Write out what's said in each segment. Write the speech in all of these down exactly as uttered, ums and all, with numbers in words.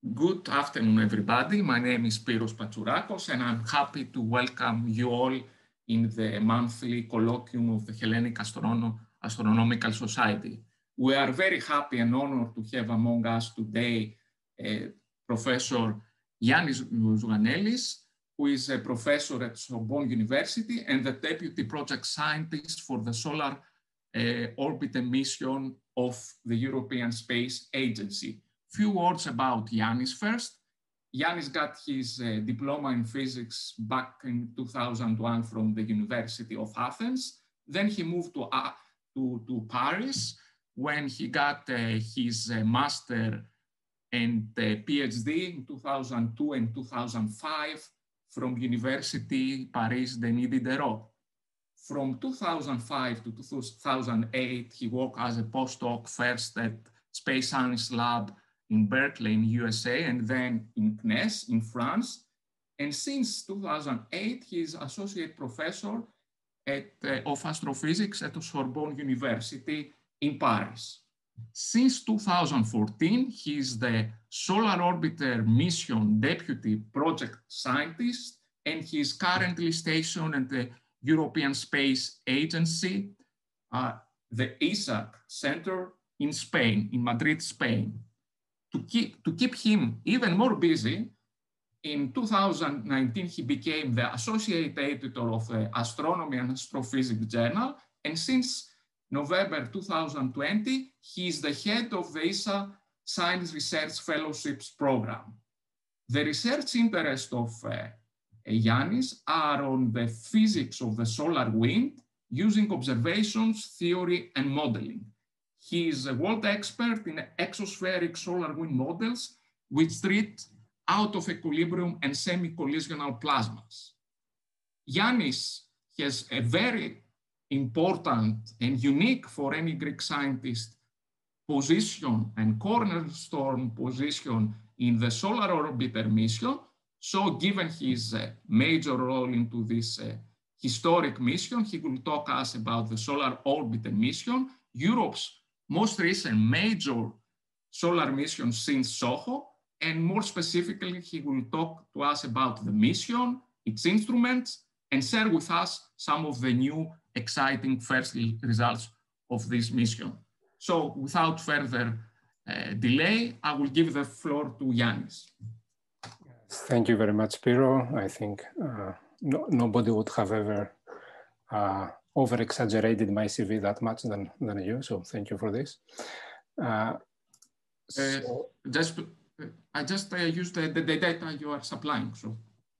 Good afternoon, everybody. My name is Spyros Patsourakos, and I'm happy to welcome you all in the monthly colloquium of the Hellenic Astrono Astronomical Society. We are very happy and honored to have among us today uh, Professor Yannis Zouganelis, who is a professor at Sorbonne University and the deputy project scientist for the Solar uh, Orbiter mission of the European Space Agency. Few words about Yannis first. Yannis got his uh, diploma in physics back in two thousand one from the University of Athens. Then he moved to, uh, to, to Paris when he got uh, his uh, master and uh, PhD in two thousand two and two thousand five from University Paris-Denis Diderot. From two thousand five to two thousand eight, he worked as a postdoc first at Space Science Lab in Berkeley in U S A, and then in C N E S in France. And since two thousand eight, he is associate professor at, uh, of astrophysics at the Sorbonne University in Paris. Since two thousand fourteen, he is the Solar Orbiter Mission Deputy Project Scientist, and he is currently stationed at the European Space Agency, uh, the E S A C Center in Spain, in Madrid, Spain. To keep, to keep him even more busy, in two thousand nineteen, he became the associate editor of the Astronomy and Astrophysics Journal. And since November two thousand twenty, he is the head of the E S A Science Research Fellowships Program. The research interests of uh, Yannis are on the physics of the solar wind using observations, theory, and modeling. He is a world expert in exospheric solar wind models, which treat out of equilibrium and semi-collisional plasmas. Yannis has a very important and unique for any Greek scientist position and cornerstone position in the Solar Orbiter mission. So given his uh, major role into this uh, historic mission, he will talk to us about the Solar Orbiter mission, Europe's most recent major solar mission since SOHO, and more specifically, he will talk to us about the mission, its instruments, and share with us some of the new exciting first results of this mission. So without further uh, delay, I will give the floor to Yannis. Thank you very much, Spyro. I think uh, no, nobody would have ever uh, over-exaggerated my C V that much than, than you, so thank you for this. Uh, so uh, just, uh, I just uh, used the, the, the data you are supplying, so.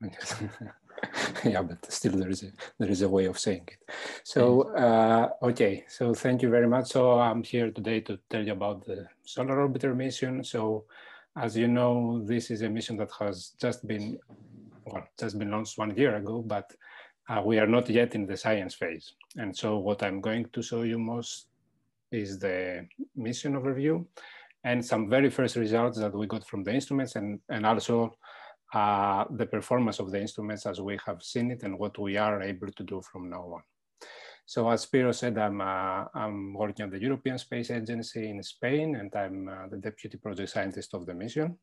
Yeah, but still there is, a, there is a way of saying it. So, uh, okay, so thank you very much. So I'm here today to tell you about the Solar Orbiter mission. So as you know, this is a mission that has just been, well, just been launched one year ago, but uh, we are not yet in the science phase. And so what I'm going to show you most is the mission overview and some very first results that we got from the instruments, and, and also uh, the performance of the instruments as we have seen it and what we are able to do from now on. So as Spyro said, I'm, uh, I'm working at the European Space Agency in Spain, and I'm uh, the deputy project scientist of the mission.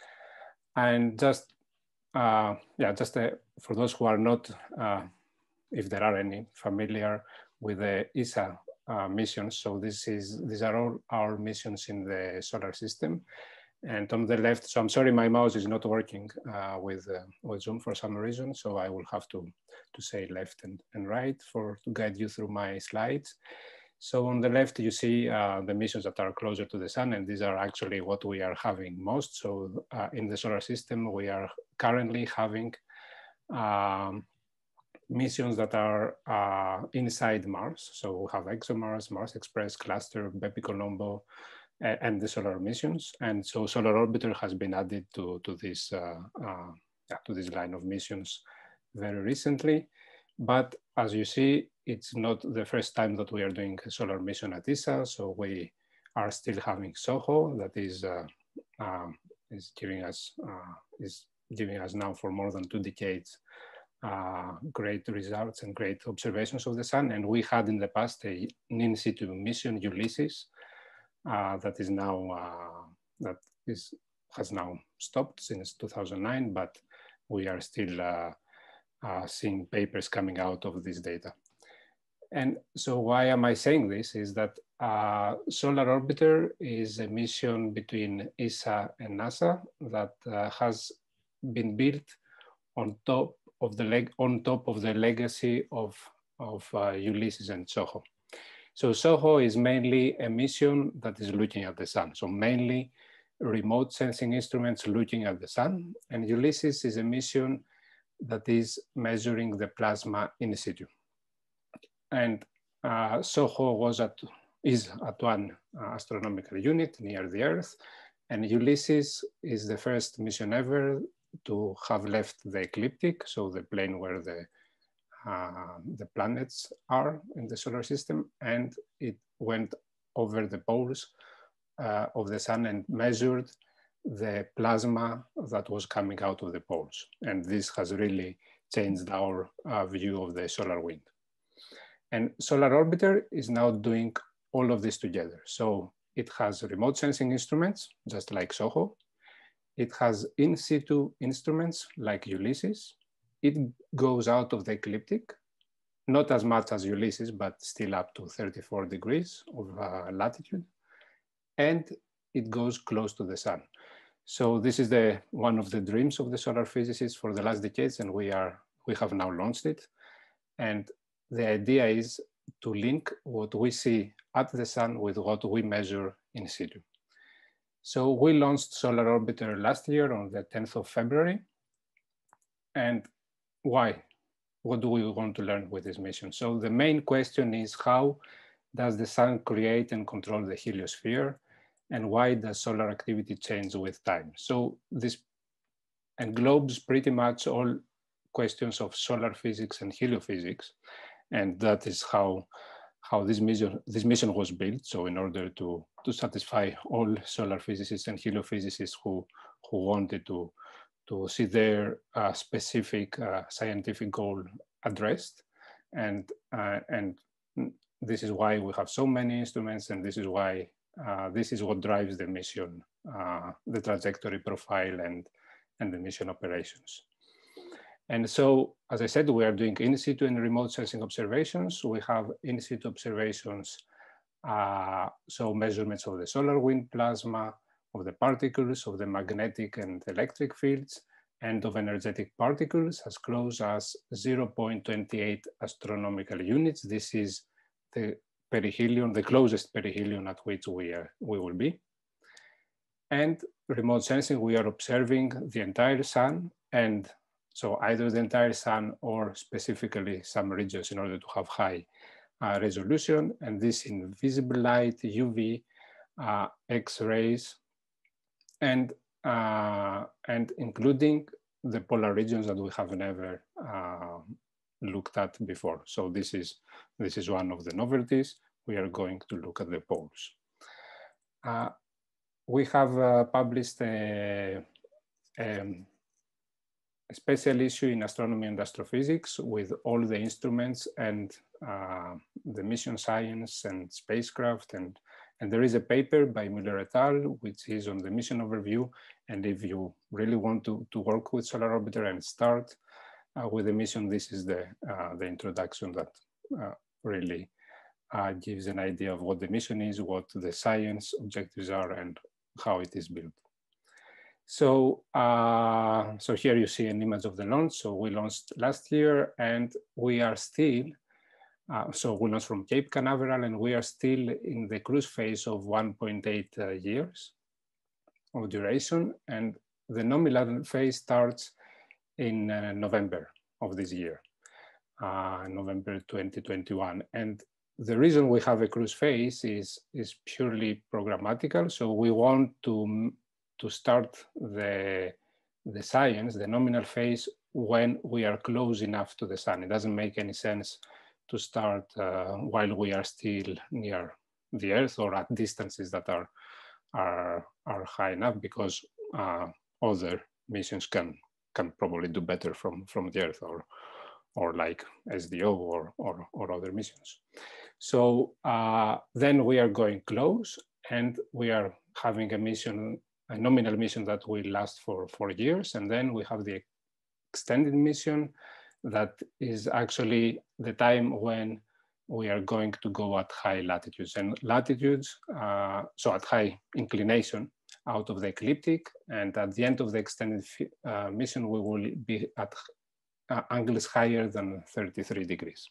And just, uh, yeah, just uh, for those who are not, uh, if there are any, familiar with the E S A uh, missions. So this is, these are all our missions in the solar system. And on the left, so I'm sorry, my mouse is not working uh, with, uh, with Zoom for some reason. So I will have to, to say left and, and right for to guide you through my slides. So on the left, you see uh, the missions that are closer to the sun, and these are actually what we are having most. So uh, in the solar system, we are currently having um, missions that are uh, inside Mars. So we have ExoMars, Mars Express, Cluster, Bepi-Colombo, and the solar missions. And so Solar Orbiter has been added to, to, this, uh, uh, yeah, to this line of missions very recently. But as you see, it's not the first time that we are doing a solar mission at E S A. So we are still having SOHO that is, uh, uh, is, giving us, uh, is giving us now for more than two decades uh, great results and great observations of the sun. And we had in the past a, an in situ mission, Ulysses, Uh, that is now uh, that is has now stopped since two thousand nine, but we are still uh, uh, seeing papers coming out of this data. And so why am I saying this is that uh, Solar Orbiter is a mission between E S A and NASA that uh, has been built on top of the leg on top of the legacy of, of uh, Ulysses and SOHO. So SOHO is mainly a mission that is looking at the sun. So mainly remote sensing instruments looking at the sun. And Ulysses is a mission that is measuring the plasma in situ. And uh, SOHO was at, is at one uh, astronomical unit near the Earth. And Ulysses is the first mission ever to have left the ecliptic, so the plane where the, uh, the planets are in the solar system. And it went over the poles uh, of the sun and measured the plasma that was coming out of the poles. And this has really changed our uh, view of the solar wind. And Solar Orbiter is now doing all of this together. So it has remote sensing instruments, just like SOHO. It has in situ instruments like Ulysses. It goes out of the ecliptic, not as much as Ulysses, but still up to thirty-four degrees of uh, latitude. And it goes close to the sun. So this is the one of the dreams of the solar physicists for the last decades, and we are we have now launched it. And the idea is to link what we see at the sun with what we measure in situ. So we launched Solar Orbiter last year on the tenth of February. And why? What do we want to learn with this mission? So the main question is, how does the sun create and control the heliosphere? And why does solar activity change with time? So this englobes pretty much all questions of solar physics and heliophysics. And that is how, how this, mission, this mission was built. So in order to, to satisfy all solar physicists and heliophysicists who, who wanted to, to see their uh, specific uh, scientific goal addressed. And, uh, and this is why we have so many instruments, and this is why uh, this is what drives the mission, uh, the trajectory profile and, and the mission operations. And so, as I said, we are doing in situ and remote sensing observations. We have in situ observations, uh, so measurements of the solar wind plasma, of the particles, of the magnetic and electric fields, and of energetic particles as close as zero point two eight astronomical units. This is the perihelion, the closest perihelion at which we, are, we will be. And remote sensing, we are observing the entire sun, and so either the entire sun or specifically some regions in order to have high uh, resolution, and this in visible light, U V, uh, X-rays, and, uh, and including the polar regions that we have never uh, looked at before. So this is, this is one of the novelties. We are going to look at the poles. Uh, we have uh, published a, a, a special issue in Astronomy and Astrophysics with all the instruments and uh, the mission science and spacecraft. And, and there is a paper by Müller et al., which is on the mission overview. And if you really want to, to work with Solar Orbiter and start uh, with the mission, this is the, uh, the introduction that uh, really uh, gives an idea of what the mission is, what the science objectives are, and how it is built. So, uh, so here you see an image of the launch. So we launched last year, and we are still, uh, so we launched from Cape Canaveral, and we are still in the cruise phase of one point eight uh, years of duration. And the nominal phase starts in uh, November of this year, uh, November twenty twenty-one. And the reason we have a cruise phase is, is purely programmatical. So we want to to start the, the science, the nominal phase, when we are close enough to the sun. It doesn't make any sense to start uh, while we are still near the Earth or at distances that are, are, are high enough, because uh, other missions can, can probably do better from, from the Earth, or, or like S D O or, or, or other missions. So uh, then we are going close, and we are having a mission a nominal mission that will last for four years. And then we have the extended mission that is actually the time when we are going to go at high latitudes. And latitudes, uh, so at high inclination out of the ecliptic. And at the end of the extended uh, mission, we will be at uh, angles higher than thirty-three degrees.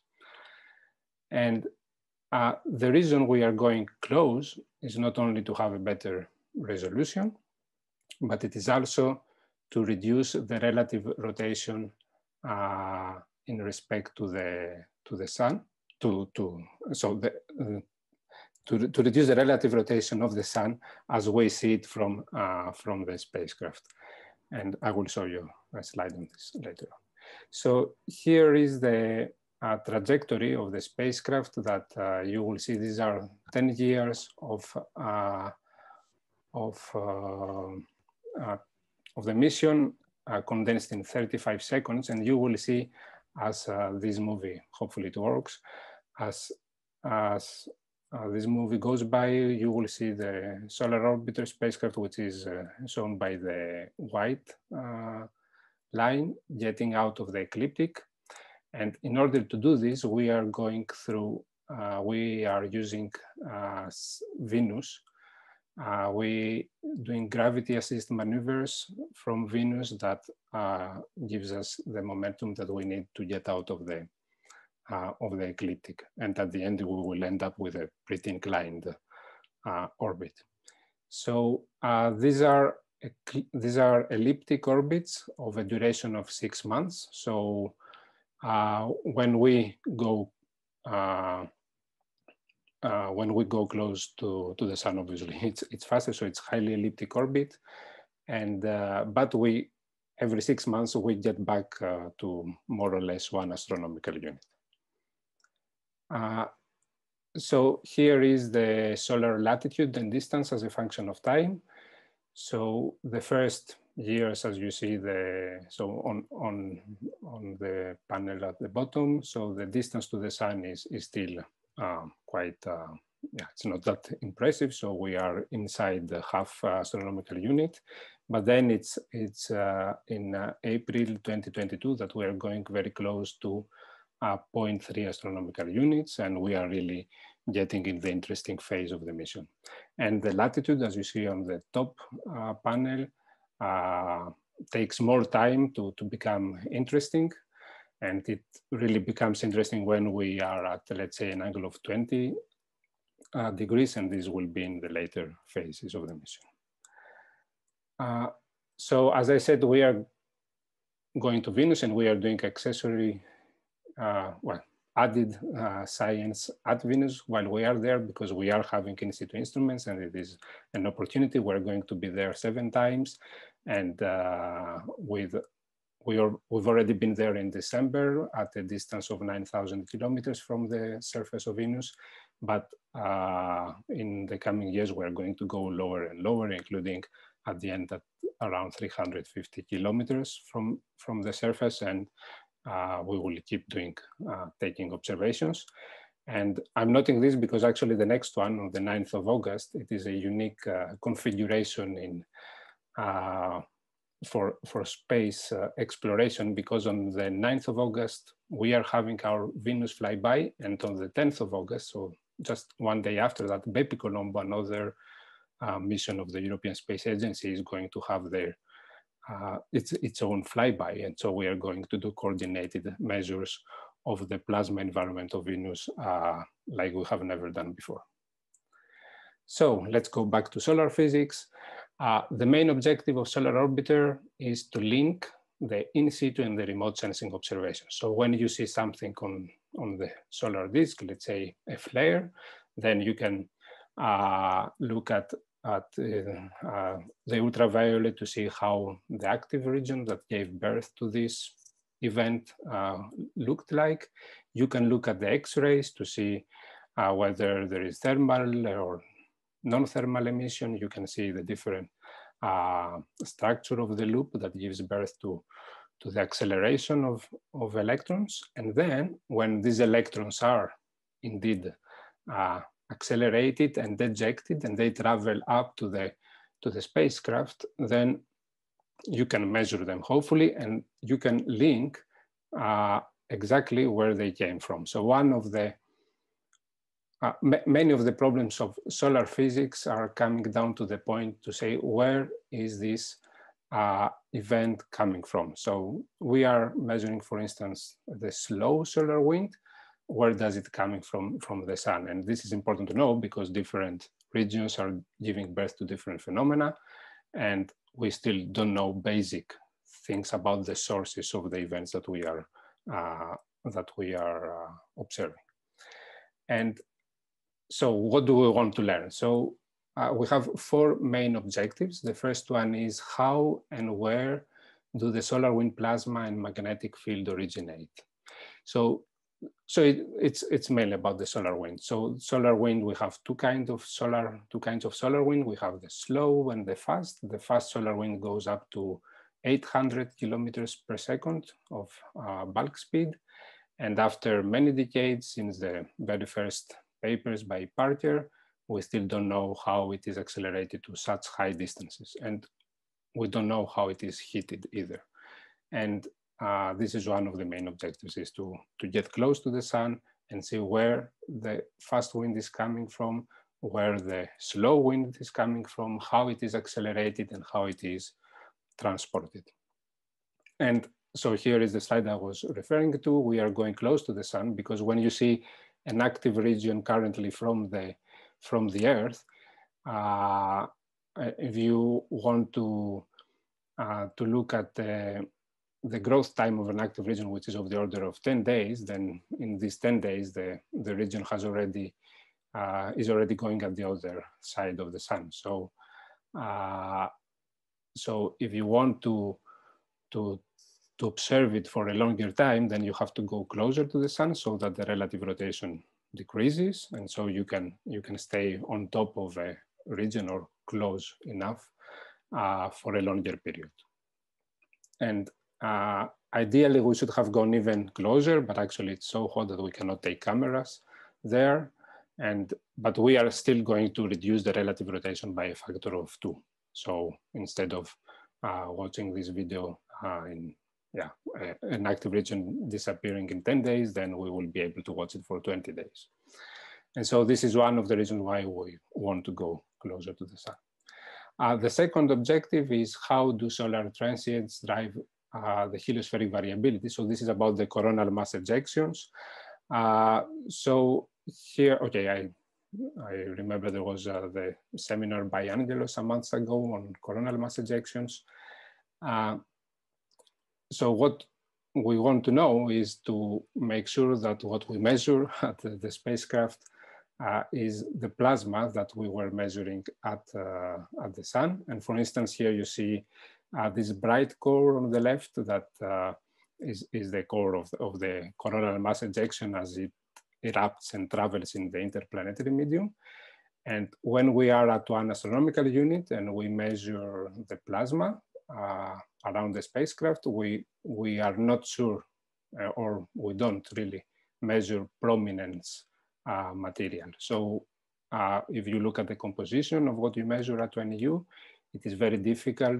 And uh, the reason we are going close is not only to have a better resolution, but it is also to reduce the relative rotation uh, in respect to the to the sun. To to so the uh, to to reduce the relative rotation of the sun as we see it from uh, from the spacecraft. And I will show you a slide on this later on. So here is the uh, trajectory of the spacecraft that uh, you will see. These are ten years of uh, of uh, uh, of the mission uh, condensed in thirty-five seconds, and you will see as uh, this movie, hopefully it works, as as uh, this movie goes by, you will see the solar orbiter spacecraft, which is uh, shown by the white uh, line jetting out of the ecliptic. And in order to do this, we are going through, uh, we are using uh, Venus. Uh, we doing gravity assist maneuvers from Venus that uh, gives us the momentum that we need to get out of the uh, of the ecliptic. And at the end, we will end up with a pretty inclined uh, orbit. So uh, these are these are elliptic orbits of a duration of six months. So uh, when we go uh, Uh, when we go close to, to the sun, obviously it's, it's faster, so it's highly elliptic orbit. And, uh, but we, every six months, we get back uh, to more or less one astronomical unit. Uh, so here is the solar latitude and distance as a function of time. So the first years, as you see, the so on, on, on the panel at the bottom, so the distance to the sun is, is still Um, quite, uh, yeah, it's not that impressive. So we are inside the half uh, astronomical unit, but then it's it's uh, in uh, April twenty twenty-two that we are going very close to uh, zero point three astronomical units, and we are really getting in the interesting phase of the mission. And the latitude, as you see on the top uh, panel, uh, takes more time to, to become interesting. And it really becomes interesting when we are at, let's say, an angle of twenty uh, degrees, and this will be in the later phases of the mission. Uh, so as I said, we are going to Venus, and we are doing accessory, uh, well, added uh, science at Venus while we are there, because we are having in situ instruments, and it is an opportunity. We're going to be there seven times, and uh, with We are, we've already been there in December at a distance of nine thousand kilometers from the surface of Venus. But uh, in the coming years, we're going to go lower and lower, including at the end at around three hundred fifty kilometers from, from the surface. And uh, we will keep doing, uh, taking observations. And I'm noting this because actually the next one, on the ninth of August, it is a unique uh, configuration in uh, for, for space uh, exploration, because on the ninth of August, we are having our Venus flyby, and on the tenth of August, so just one day after that, Bepi Colombo, another uh, mission of the European Space Agency, is going to have their uh, its, its own flyby. And so we are going to do coordinated measures of the plasma environment of Venus uh, like we have never done before. So let's go back to solar physics. Uh, the main objective of Solar Orbiter is to link the in situ and the remote sensing observations. So when you see something on, on the solar disk, let's say a flare, then you can uh, look at, at uh, uh, the ultraviolet to see how the active region that gave birth to this event uh, looked like. You can look at the X-rays to see uh, whether there is thermal or non-thermal emission. You can see the different uh, structure of the loop that gives birth to, to the acceleration of, of electrons. And then when these electrons are indeed uh, accelerated and ejected, and they travel up to the, to the spacecraft, then you can measure them, hopefully, and you can link uh, exactly where they came from. So one of the, uh, many of the problems of solar physics are coming down to the point to say, where is this uh, event coming from? So we are measuring, for instance, the slow solar wind. Where does it coming from from the sun? And this is important to know because different regions are giving birth to different phenomena, and we still don't know basic things about the sources of the events that we are uh, that we are uh, observing. And so what do we want to learn? So uh, we have four main objectives. The first one is how and where do the solar wind plasma and magnetic field originate? So So it, it's it's mainly about the solar wind. So solar wind, we have two kinds of solar two kinds of solar wind. We have the slow and the fast. The fast solar wind goes up to eight hundred kilometers per second of uh, bulk speed. And after many decades, since the very first papers by Parker, we still don't know how it is accelerated to such high distances, and we don't know how it is heated either. And Uh, this is one of the main objectives, is to, to get close to the sun and see where the fast wind is coming from, where the slow wind is coming from, how it is accelerated and how it is transported. And so here is the slide I was referring to. We are going close to the sun because when you see an active region currently from the, from the Earth, uh, if you want to, uh, to look at the the growth time of an active region, which is of the order of ten days, then in these ten days, the, the region has already, uh, is already going at the other side of the sun. So, uh, so if you want to, to, to observe it for a longer time, then you have to go closer to the sun so that the relative rotation decreases. And so you can, you can stay on top of a region or close enough uh, for a longer period. And Uh, ideally, we should have gone even closer, but actually it's so hot that we cannot take cameras there. And, but we are still going to reduce the relative rotation by a factor of two. So instead of uh, watching this video uh, in yeah, uh, an active region disappearing in ten days, then we will be able to watch it for twenty days. And so this is one of the reasons why we want to go closer to the sun. Uh, the second objective is how do solar transients drive Uh, the heliospheric variability. So this is about the coronal mass ejections. Uh, so here, okay, I, I remember there was uh, the seminar by Angelo some months ago on coronal mass ejections. Uh, so what we want to know is to make sure that what we measure at the, the spacecraft uh, is the plasma that we were measuring at, uh, at the sun. And for instance, here you see Uh, this bright core on the left that uh, is, is the core of, of the coronal mass ejection as it erupts and travels in the interplanetary medium. And when we are at one astronomical unit and we measure the plasma uh, around the spacecraft, we, we are not sure uh, or we don't really measure prominence uh, material. So uh, if you look at the composition of what you measure at twenty U, it is very difficult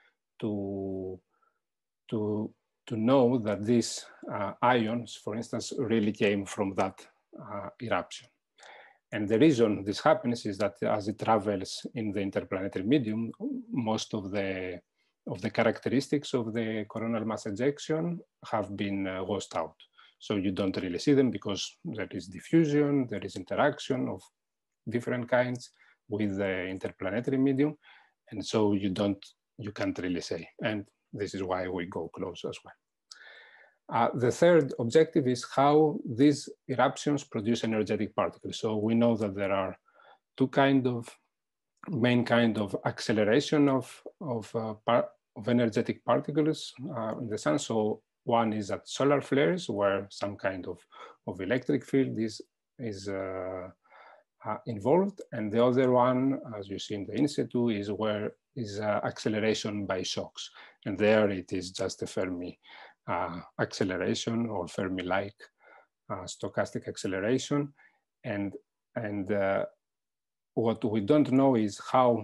to, to, to know that these uh, ions, for instance, really came from that uh, eruption. And the reason this happens is that as it travels in the interplanetary medium, most of the, of the characteristics of the coronal mass ejection have been uh, washed out. So you don't really see them because there is diffusion, there is interaction of different kinds with the interplanetary medium. And so you don't you can't really say. And this is why we go close as well. Uh, the third objective is how these eruptions produce energetic particles. So we know that there are two kind of main kind of acceleration of, of, uh, par of energetic particles uh, in the sun. So one is at solar flares where some kind of, of electric field is, is uh, Uh, involved, and the other one, as you see in the in situ, is where is uh, acceleration by shocks, and there it is just a Fermi uh, acceleration or Fermi-like uh, stochastic acceleration, and and uh, what we don't know is how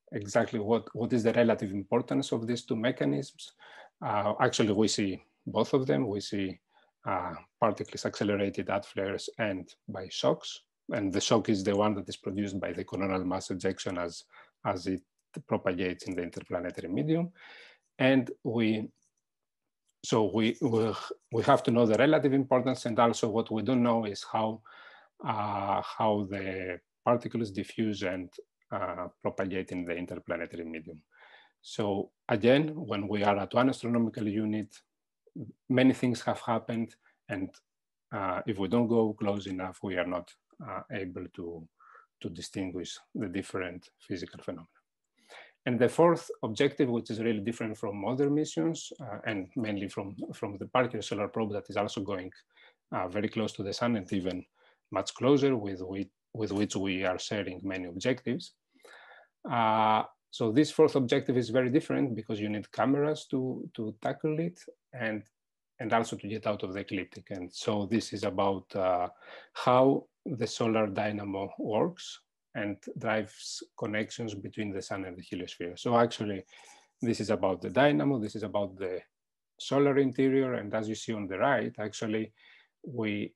exactly what, what is the relative importance of these two mechanisms. Uh, actually, we see both of them. We see uh, particles accelerated at flares and by shocks. And the shock is the one that is produced by the coronal mass ejection as, as it propagates in the interplanetary medium. And we, so we, we, we have to know the relative importance, and also what we don't know is how, uh, how the particles diffuse and uh, propagate in the interplanetary medium. So again, when we are at one astronomical unit, many things have happened, and uh, if we don't go close enough, we are not uh, able to, to distinguish the different physical phenomena. And the fourth objective, which is really different from other missions, uh, and mainly from, from the Parker Solar Probe that is also going uh, very close to the sun and even much closer, with, with, with which we are sharing many objectives. Uh, so this fourth objective is very different because you need cameras to, to tackle it, and, and also to get out of the ecliptic. And so this is about uh, how the solar dynamo works and drives connections between the sun and the heliosphere. So actually, this is about the dynamo, this is about the solar interior, and as you see on the right, actually, we,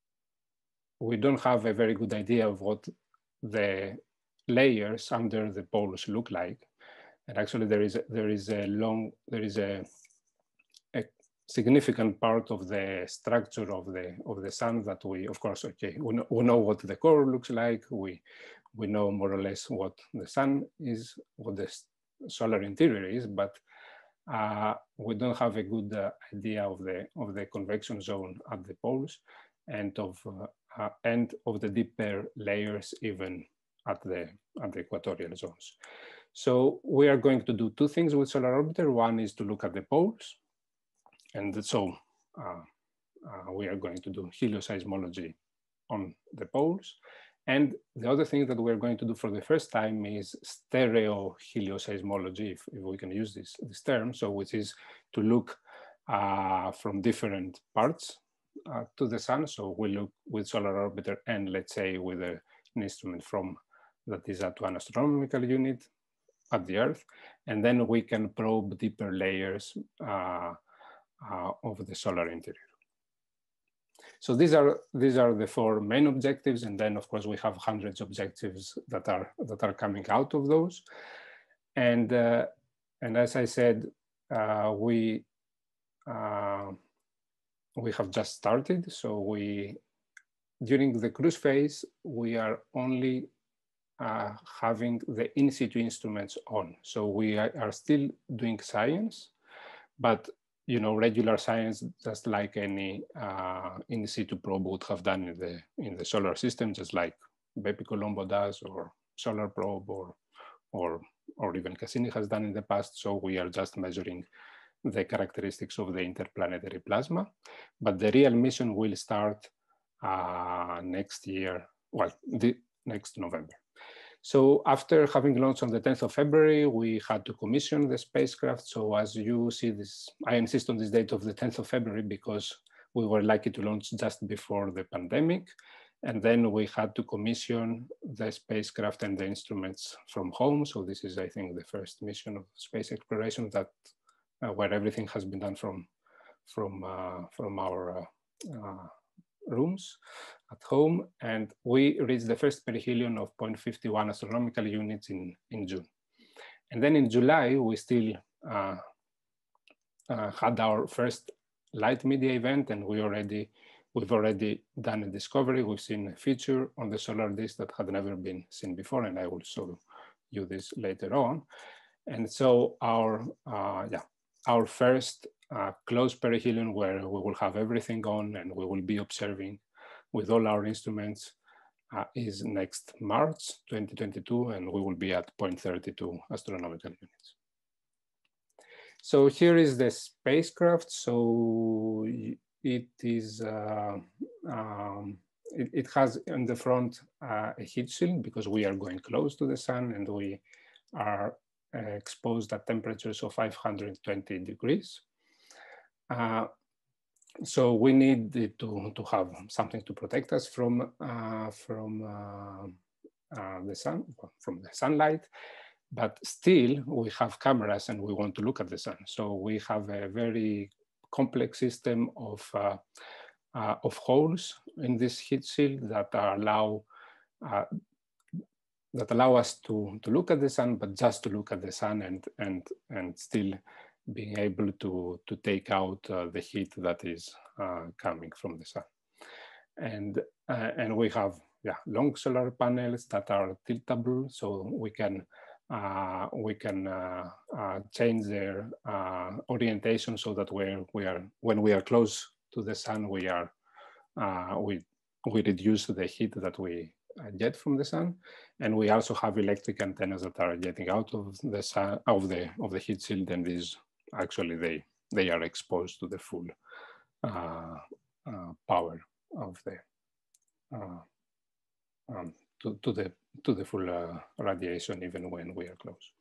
we don't have a very good idea of what the layers under the poles look like. And actually there is, there is a long, there is a, a significant part of the structure of the, of the sun that we, of course, okay, we know, we know what the core looks like, we, we know more or less what the sun is, what the solar interior is, but uh, we don't have a good uh, idea of the, of the convection zone at the poles, and of, uh, uh, and of the deeper layers even at the, at the equatorial zones. So we are going to do two things with Solar Orbiter. One is to look at the poles. And so uh, uh, we are going to do helioseismology on the poles. And the other thing that we're going to do for the first time is stereo helioseismology, if, if we can use this, this term, so which is to look uh, from different parts uh, to the sun. So we look with Solar Orbiter and let's say with a, an instrument from that is at one astronomical unit at the Earth, and then we can probe deeper layers uh, uh, of the solar interior. So these are, these are the four main objectives, and then of course we have hundreds of objectives that are, that are coming out of those. And, uh, and as I said, uh, we, uh, we have just started. So we, during the cruise phase, we are only Uh, having the in situ instruments on. So we are, are still doing science, but you know, regular science, just like any uh, in situ probe would have done in the in the solar system, just like Bepi Colombo does, or Solar Probe, or or or even Cassini has done in the past. So we are just measuring the characteristics of the interplanetary plasma. But the real mission will start uh, next year, well, the next November. So after having launched on the tenth of February, we had to commission the spacecraft. So as you see this, I insist on this date of the tenth of February because we were lucky to launch just before the pandemic. And then we had to commission the spacecraft and the instruments from home. So this is, I think, the first mission of space exploration that uh, where everything has been done from, from, uh, from our uh, uh, rooms at home, and we reached the first perihelion of zero point five one astronomical units in, in June. And then in July, we still uh, uh, had our first light media event, and we already, we've already done a discovery. We've seen a feature on the solar disk that had never been seen before, and I will show you this later on. And so our, uh, yeah, our first uh, closed perihelion where we will have everything on and we will be observing with all our instruments uh, is next March twenty twenty-two, and we will be at zero point three two astronomical units. So here is the spacecraft. So it is, uh, um, it, it has in the front uh, a heat shield because we are going close to the sun and we are uh, exposed at temperatures of five hundred twenty degrees. Uh, so we need to, to have something to protect us from, uh, from uh, uh, the sun, from the sunlight. but still we have cameras and we want to look at the sun. So we have a very complex system of, uh, uh, of holes in this heat shield that allow, uh, that allow us to, to look at the sun, but just to look at the sun and, and, and still being able to, to take out uh, the heat that is uh, coming from the sun. And, uh, and we have yeah, long solar panels that are tiltable, so we can, uh, we can uh, uh, change their uh, orientation so that we're, we are, when we are close to the sun, we, are, uh, we, we reduce the heat that we get from the sun. And we also have electric antennas that are getting out of the sun, of the, of the heat shield, and these actually they, they are exposed to the full uh, uh, power of the uh, um, to, to the to the full uh, radiation, even when we are close.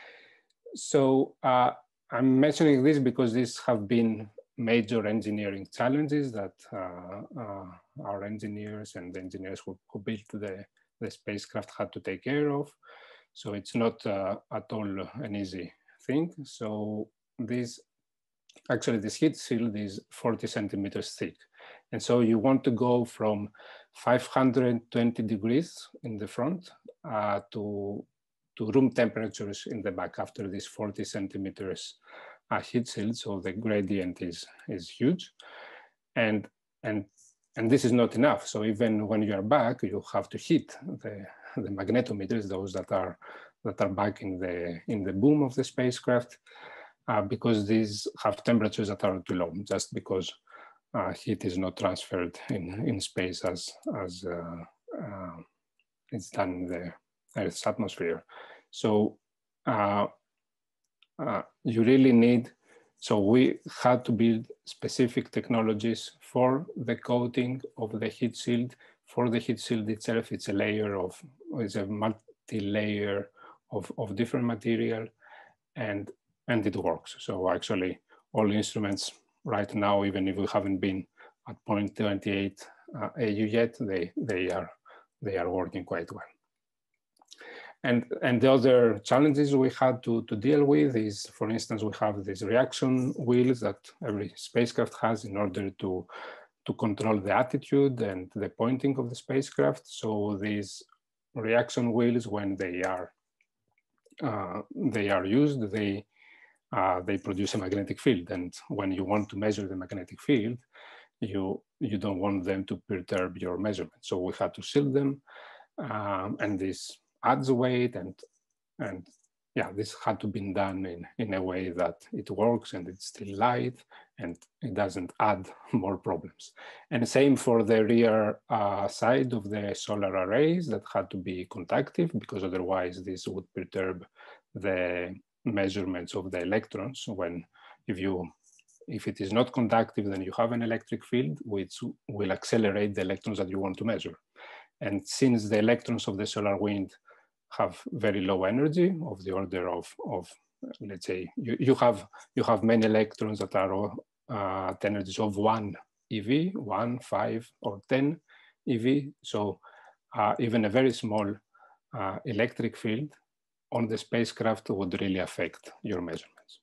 So uh, I'm mentioning this because these have been major engineering challenges that uh, uh, our engineers and the engineers who, who built the, the spacecraft had to take care of. So it's not uh, at all an easy thing. So this actually this heat shield is forty centimeters thick. And so you want to go from five hundred twenty degrees in the front uh, to, to room temperatures in the back after this forty centimeters uh, heat shield. So the gradient is, is huge. And, and, and this is not enough. So even when you are back, you have to hit the, the magnetometers, those that are, that are back in the, in the boom of the spacecraft, uh, because these have temperatures that are too low, just because Uh, heat is not transferred in, in space as, as uh, uh, it's done in the Earth's atmosphere. So uh, uh, you really need, so we had to build specific technologies for the coating of the heat shield. For the heat shield itself, it's a layer of, it's a multi-layer of, of different material, and, and it works. So actually all instruments right now, even if we haven't been at zero point two eight uh, A U yet, they, they, are, they are working quite well. And, and the other challenges we had to, to deal with is, for instance, we have these reaction wheels that every spacecraft has in order to, to control the attitude and the pointing of the spacecraft. So these reaction wheels, when they are, uh, they are used, they, Uh, they produce a magnetic field, and when you want to measure the magnetic field, you you don't want them to perturb your measurement. So we had to shield them, um, and this adds weight, and and yeah, this had to be done in in a way that it works and it's still light and it doesn't add more problems. And same for the rear uh, side of the solar arrays that had to be conductive, because otherwise this would perturb the measurements of the electrons. When if you if it is not conductive, then you have an electric field which will accelerate the electrons that you want to measure. And since the electrons of the solar wind have very low energy of the order of, of let's say, you, you have you have many electrons that are uh, at energies of one eV, one, five, or ten eV. So uh, even a very small uh, electric field on the spacecraft would really affect your measurements.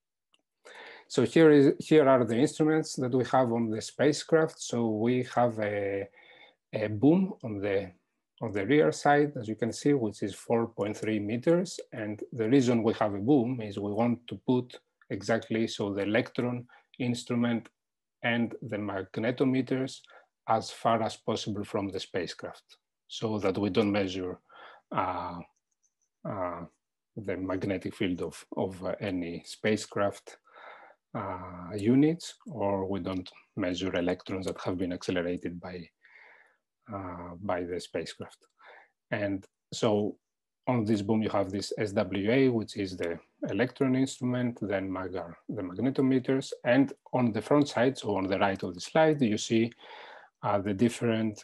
So here is here are the instruments that we have on the spacecraft. So we have a, a boom on the on the rear side, as you can see, which is four point three meters. And the reason we have a boom is we want to put exactly so the electron instrument and the magnetometers as far as possible from the spacecraft, so that we don't measure uh, uh, the magnetic field of, of uh, any spacecraft uh, units, or we don't measure electrons that have been accelerated by, uh, by the spacecraft. And so on this boom, you have this S W A, which is the electron instrument, then mag are the magnetometers. And on the front side, so on the right of the slide, you see uh, the different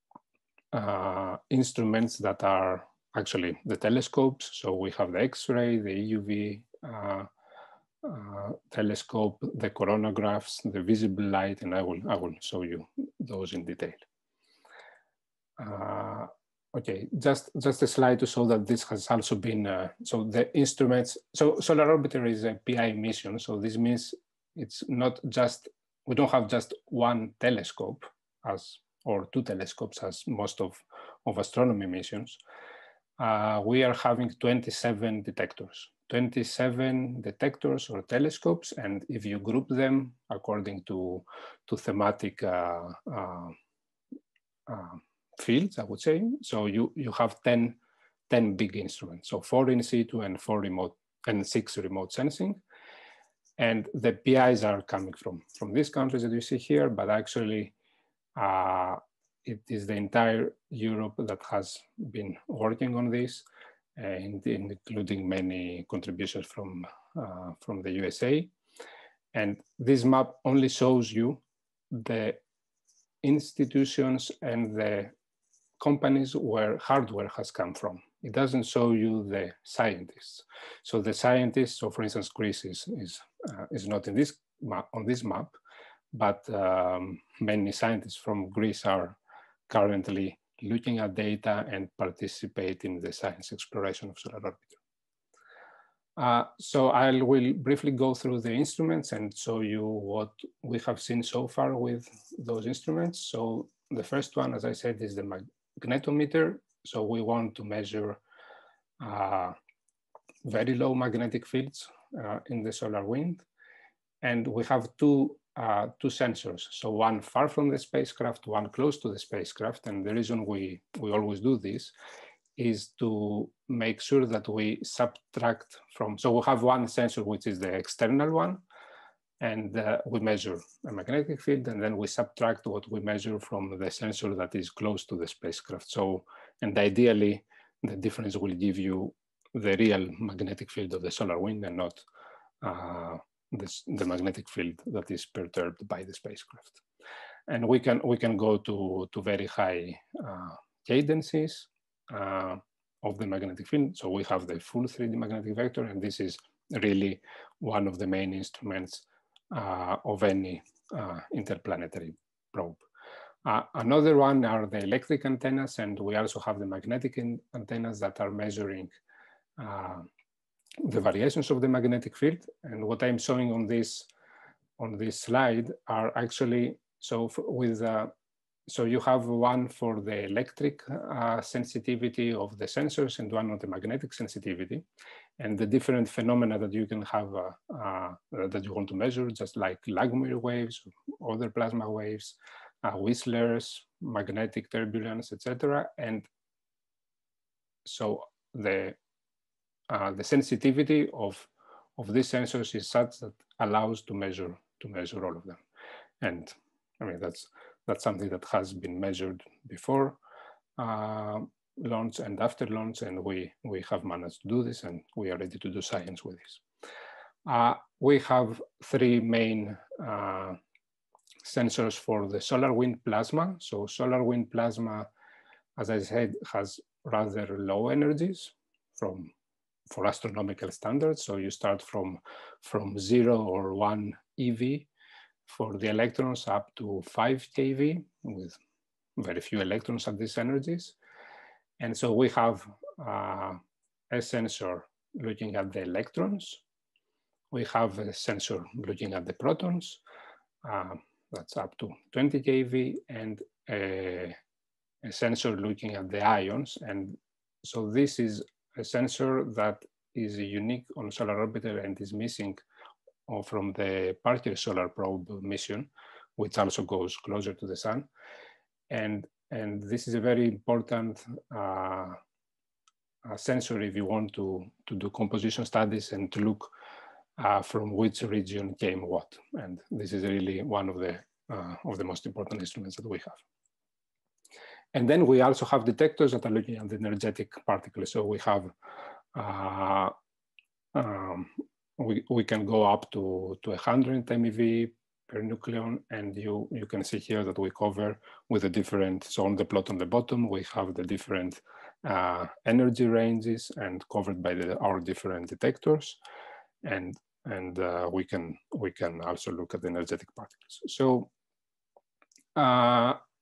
uh, instruments that are actually the telescopes. So we have the X-ray, the E U V uh, uh, telescope, the coronagraphs, the visible light, and I will, I will show you those in detail. Uh, okay, just, just a slide to show that this has also been, uh, so the instruments, so Solar Orbiter is a P I mission. So this means it's not just, we don't have just one telescope as, or two telescopes as most of, of astronomy missions. Uh, we are having twenty-seven detectors, twenty-seven detectors or telescopes. And if you group them according to, to thematic uh, uh, uh, fields, I would say. So you, you have ten, ten big instruments. So four in situ and four remote and six remote sensing. And the P Is are coming from, from these countries that you see here, but actually uh, it is the entire Europe that has been working on this, and including many contributions from, uh, from the U S A. And this map only shows you the institutions and the companies where hardware has come from. It doesn't show you the scientists. So the scientists, so for instance, Greece is, is, uh, is not in this map, on this map, but um, many scientists from Greece are currently looking at data and participate in the science exploration of Solar Orbiter. Uh, so I will briefly go through the instruments and show you what we have seen so far with those instruments. So the first one, as I said, is the magnetometer. So we want to measure uh, very low magnetic fields uh, in the solar wind. And we have two, uh, two sensors. So one far from the spacecraft, one close to the spacecraft. And the reason we, we always do this is to make sure that we subtract from, so we have one sensor, which is the external one, and uh, we measure a magnetic field, and then we subtract what we measure from the sensor that is close to the spacecraft. So, and ideally, the difference will give you the real magnetic field of the solar wind and not uh, this, the magnetic field that is perturbed by the spacecraft. And we can, we can go to, to very high uh, cadences uh, of the magnetic field. So we have the full three D magnetic vector, and this is really one of the main instruments uh, of any uh, interplanetary probe. Uh, another one are the electric antennas, and we also have the magnetic antennas that are measuring uh, the variations of the magnetic field. And what I'm showing on this, on this slide are actually, so with uh, so you have one for the electric uh, sensitivity of the sensors and one on the magnetic sensitivity, and the different phenomena that you can have uh, uh, that you want to measure, just like Langmuir waves, other plasma waves, uh, Whistlers, magnetic turbulence, et cetera. And so the uh, the sensitivity of of these sensors is such that allows to measure to measure all of them. And I mean that's that's something that has been measured before uh, launch and after launch, and we we have managed to do this, and we are ready to do science with this. Uh, we have three main uh, sensors for the solar wind plasma. So solar wind plasma, as I said, has rather low energies from for astronomical standards. So you start from from zero or one E V for the electrons up to five K V with very few electrons at these energies. And so we have uh, a sensor looking at the electrons. We have a sensor looking at the protons. Uh, that's up to twenty K V, and a, a sensor looking at the ions. And so this is a sensor that is unique on Solar Orbiter and is missing from the Parker Solar Probe mission, which also goes closer to the sun. And, and this is a very important uh, sensor if you want to, to do composition studies and to look uh, from which region came what. And this is really one of the, uh, of the most important instruments that we have. And then we also have detectors that are looking at the energetic particles. So we have, uh, um, we, we can go up to, to one hundred MeV per nucleon, and you, you can see here that we cover with the different, so on the plot on the bottom, we have the different uh, energy ranges and covered by the, our different detectors. And, and uh, we, can, we can also look at the energetic particles. So uh,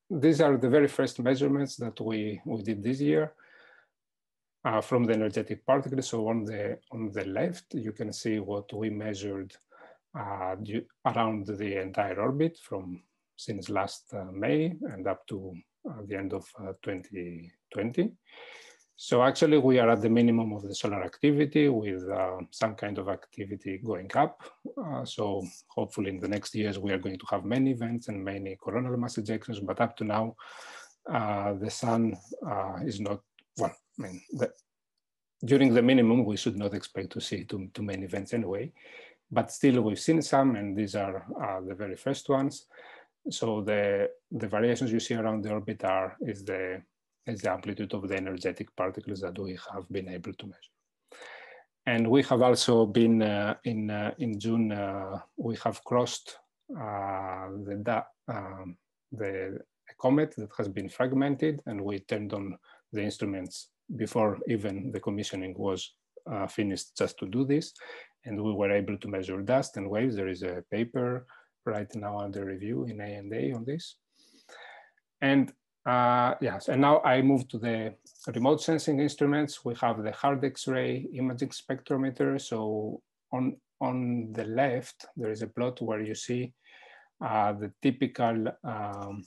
these are the very first measurements that we, we did this year uh, from the energetic particles. So on the, on the left, you can see what we measured uh, around the entire orbit from since last uh, May and up to uh, the end of uh, twenty twenty. So actually we are at the minimum of the solar activity with uh, some kind of activity going up. Uh, so hopefully in the next years, we are going to have many events and many coronal mass ejections, but up to now, uh, the sun uh, is not, well, I mean, the, during the minimum, we should not expect to see too, too many events anyway, but still we've seen some, and these are uh, the very first ones. So the, the variations you see around the orbit are, is the is the amplitude of the energetic particles that we have been able to measure. And we have also been, uh, in, uh, in June, uh, we have crossed uh, the, um, the comet that has been fragmented, and we turned on the instruments before even the commissioning was uh, finished just to do this. And we were able to measure dust and waves. There is a paper right now under review in A and A on this. And Uh, yes, and now I move to the remote sensing instruments. We have the hard X-ray imaging spectrometer. So on, on the left, there is a plot where you see uh, the typical um,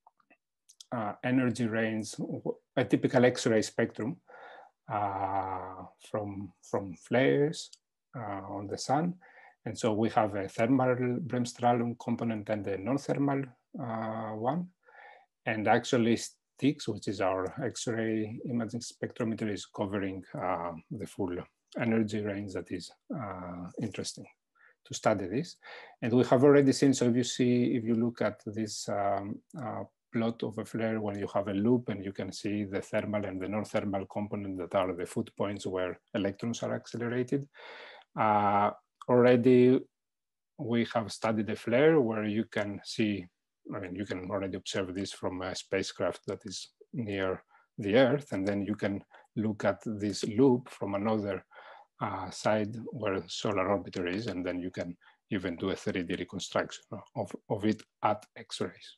uh, energy range, a typical X-ray spectrum uh, from, from flares uh, on the sun. And so we have a thermal bremsstrahlung component and a non-thermal uh, one. And actually STIX, which is our X-ray imaging spectrometer, is covering uh, the full energy range that is uh, interesting to study this. And we have already seen, so if you see, if you look at this um, uh, plot of a flare where you have a loop and you can see the thermal and the non-thermal component that are the foot points where electrons are accelerated. Uh, already we have studied a flare where you can see, I mean, you can already observe this from a spacecraft that is near the Earth, and then you can look at this loop from another uh, side where the solar orbiter is, and then you can even do a three D reconstruction of, of it at X-rays.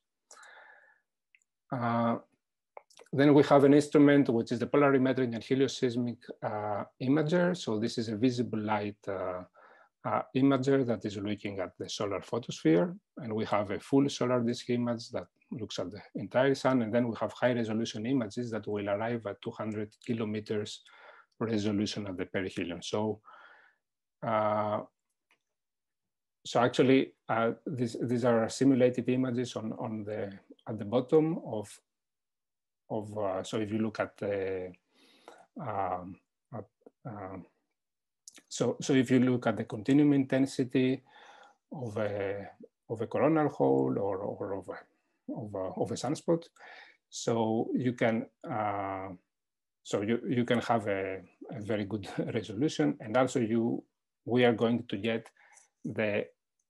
Uh, then we have an instrument which is the polarimetric and helioseismic uh, imager. So this is a visible light uh, Uh, imager that is looking at the solar photosphere, and we have a full solar disk image that looks at the entire sun, and then we have high resolution images that will arrive at two hundred kilometers resolution at the perihelion. So, uh, so actually, uh, these these are simulated images on on the at the bottom of of. Uh, so if you look at the um, at, uh, So, so if you look at the continuum intensity of a, of a coronal hole or, or of, a, of, a, of a sunspot, so you can, uh, so you, you can have a, a very good resolution, and also you, we are going to get the,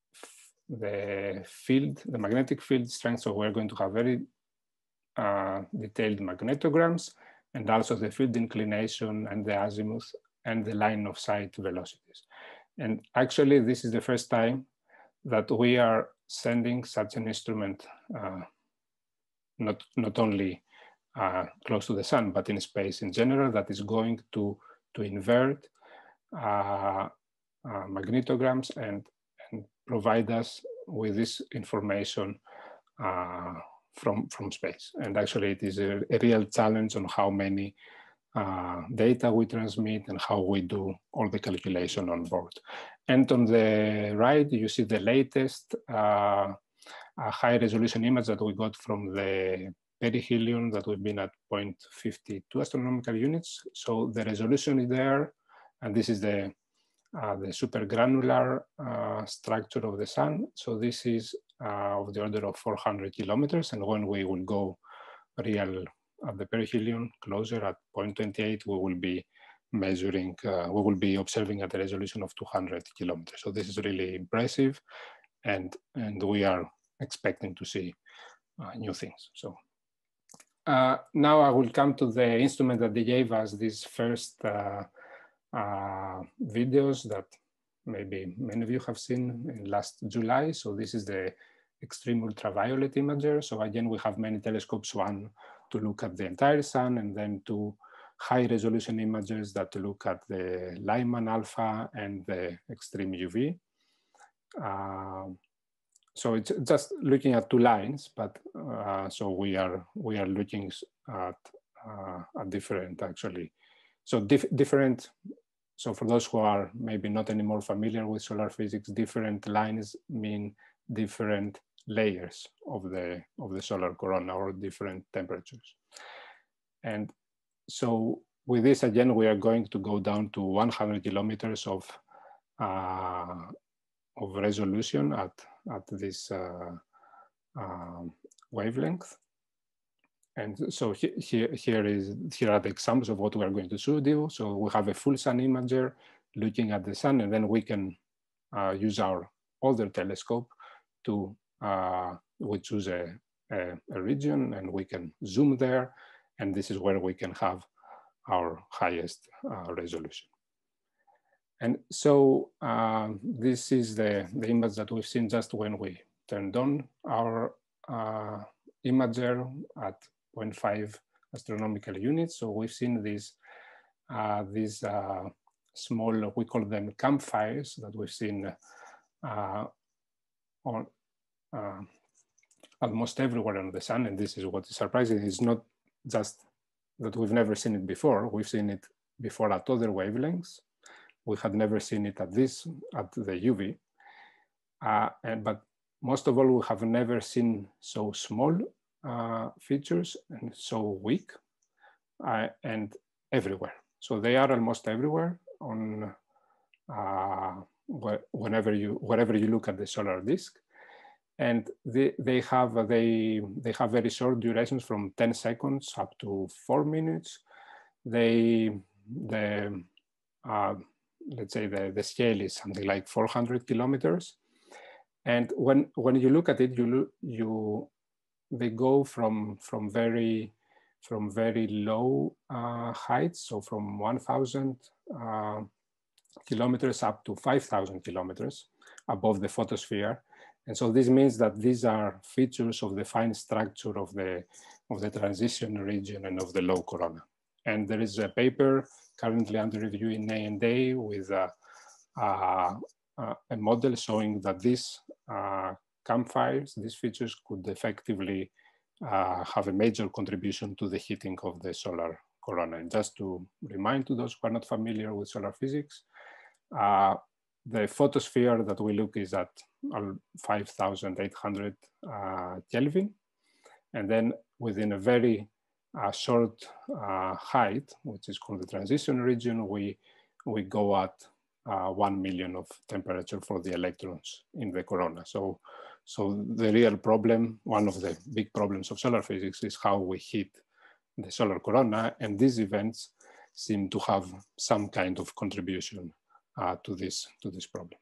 the field, the magnetic field strength, so we're going to have very uh, detailed magnetograms, and also the field inclination and the azimuth and the line of sight velocities. And actually, this is the first time that we are sending such an instrument, uh, not, not only uh, close to the sun, but in space in general, that is going to, to invert uh, uh, magnetograms and, and provide us with this information uh, from, from space. And actually, it is a, a real challenge on how many Uh, data we transmit and how we do all the calculation on board. And on the right, you see the latest uh, high resolution image that we got from the perihelion that we've been at zero point five two astronomical units. So the resolution is there, and this is the, uh, the super granular uh, structure of the sun. So this is uh, of the order of four hundred kilometers, and when we will go real at the perihelion closer at zero point two eight, we will be measuring, uh, we will be observing at a resolution of two hundred kilometers. So this is really impressive, and, and we are expecting to see uh, new things. So uh, now I will come to the instrument that they gave us these first uh, uh, videos that maybe many of you have seen in last July. So this is the extreme ultraviolet imager. So again, we have many telescopes, one to look at the entire sun, and then two high resolution imagers that look at the Lyman alpha and the extreme U V. Uh, so it's just looking at two lines, but uh, so we are we are looking at, uh, at different actually. So dif different. So for those who are maybe not anymore familiar with solar physics, different lines mean different layers of the of the solar corona or different temperatures. And so with this, again, we are going to go down to one hundred kilometers of uh, of resolution at at this uh, uh, wavelength. And so he, here, here is here are the examples of what we are going to do. So we have a full sun imager looking at the sun, and then we can uh, use our older telescope to uh, we choose a, a, a region, and we can zoom there, and this is where we can have our highest uh, resolution. And so uh, this is the, the image that we've seen just when we turned on our uh, imager at zero point five astronomical units. So we've seen these, uh, these uh, small, we call them campfires, that we've seen uh, on uh, almost everywhere on the sun. And this is what is surprising. It's not just that we've never seen it before. We've seen it before at other wavelengths. We had never seen it at this, at the U V. Uh, and, but most of all, we have never seen so small uh, features and so weak uh, and everywhere. So they are almost everywhere on uh, wh whenever you, wherever you look at the solar disk. And they, they, have, they, they have very short durations from ten seconds up to four minutes. They, the, uh, let's say the, the scale is something like four hundred kilometers. And when, when you look at it, you, you, they go from, from, very, from very low uh, heights, so from one thousand uh, kilometers up to five thousand kilometers above the photosphere. And so this means that these are features of the fine structure of the, of the transition region and of the low corona. And there is a paper currently under review in A and A with a, a, a model showing that these uh, campfires, these features could effectively uh, have a major contribution to the heating of the solar corona. And just to remind to those who are not familiar with solar physics, uh, the photosphere that we look is at five thousand eight hundred uh, Kelvin. And then within a very uh, short uh, height, which is called the transition region, we, we go at uh, one million of temperature for the electrons in the corona. So, so the real problem, one of the big problems of solar physics is how we heat the solar corona. And these events seem to have some kind of contribution uh, to, this, to this problem.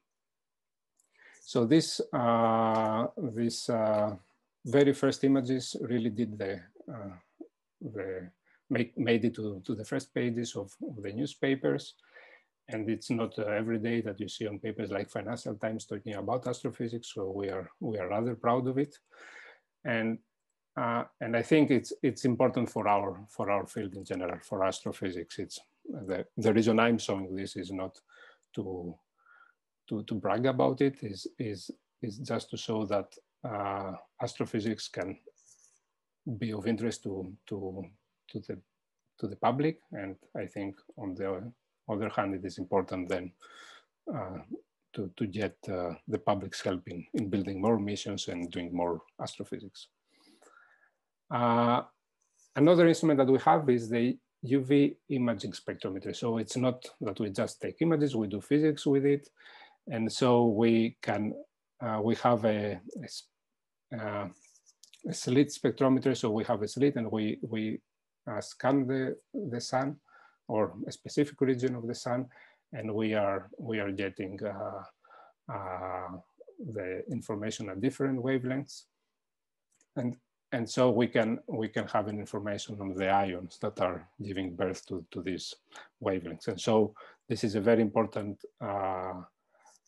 So this, uh, this uh, very first images really did the, uh, the make, made it to, to the first pages of, of the newspapers. And it's not uh, every day that you see on papers like Financial Times talking about astrophysics, so we are, we are rather proud of it. And, uh, and I think it's, it's important for our, for our field in general, for astrophysics. It's, the, the reason I'm showing this is not to, to, to brag about it, is, is, is just to show that uh, astrophysics can be of interest to, to, to, the, to the public. And I think on the other hand, it is important then uh, to, to get uh, the public's help in, in building more missions and doing more astrophysics. Uh, another instrument that we have is the U V imaging spectrometer. So it's not that we just take images, we do physics with it. And so we can, uh, we have a, a, uh, a slit spectrometer. So we have a slit and we, we uh, scan the, the sun, or a specific region of the sun, and we are we are getting uh, uh, the information at different wavelengths, and and so we can we can have an information on the ions that are giving birth to to these wavelengths. And so this is a very important uh,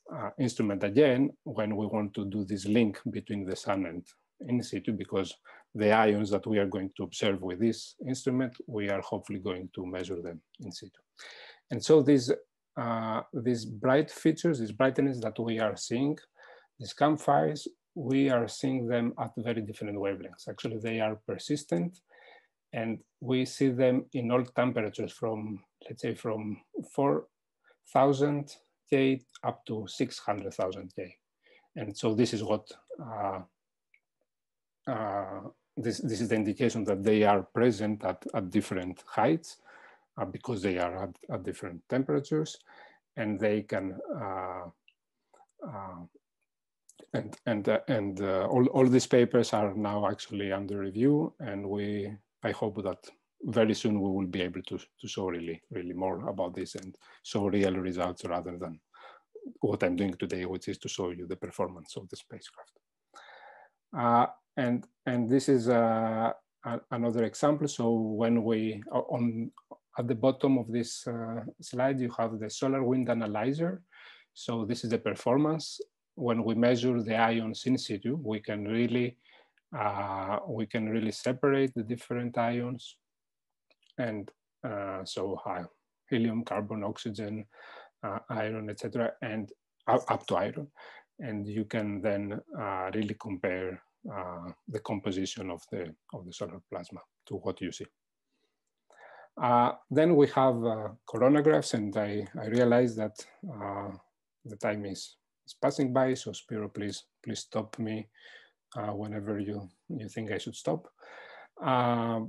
uh, instrument again when we want to do this link between the sun and in situ, because the ions that we are going to observe with this instrument, we are hopefully going to measure them in situ. And so these, uh, these bright features, these brightness that we are seeing, these campfires, we are seeing them at very different wavelengths. Actually, they are persistent, and we see them in all temperatures from, let's say, from four thousand K up to six hundred thousand K. And so this is what, uh, uh, this, this is the indication that they are present at, at different heights uh, because they are at, at different temperatures, and they can, uh, uh, and, and, uh, and uh, all, all these papers are now actually under review, and we, I hope that very soon we will be able to, to show really, really more about this and show real results rather than what I'm doing today, which is to show you the performance of the spacecraft. Uh, and, and this is uh, a, another example. So when we, on, at the bottom of this uh, slide, you have the solar wind analyzer. So this is the performance. When we measure the ions in situ, we can really, uh, we can really separate the different ions. And uh, so uh, helium, carbon, oxygen, uh, iron, et cetera, and uh, up to iron. And you can then uh, really compare uh, the composition of the, of the solar plasma to what you see. Uh, then we have uh, coronagraphs, and I, I realize that uh, the time is, is passing by, so Spiro, please, please stop me uh, whenever you, you think I should stop. Uh,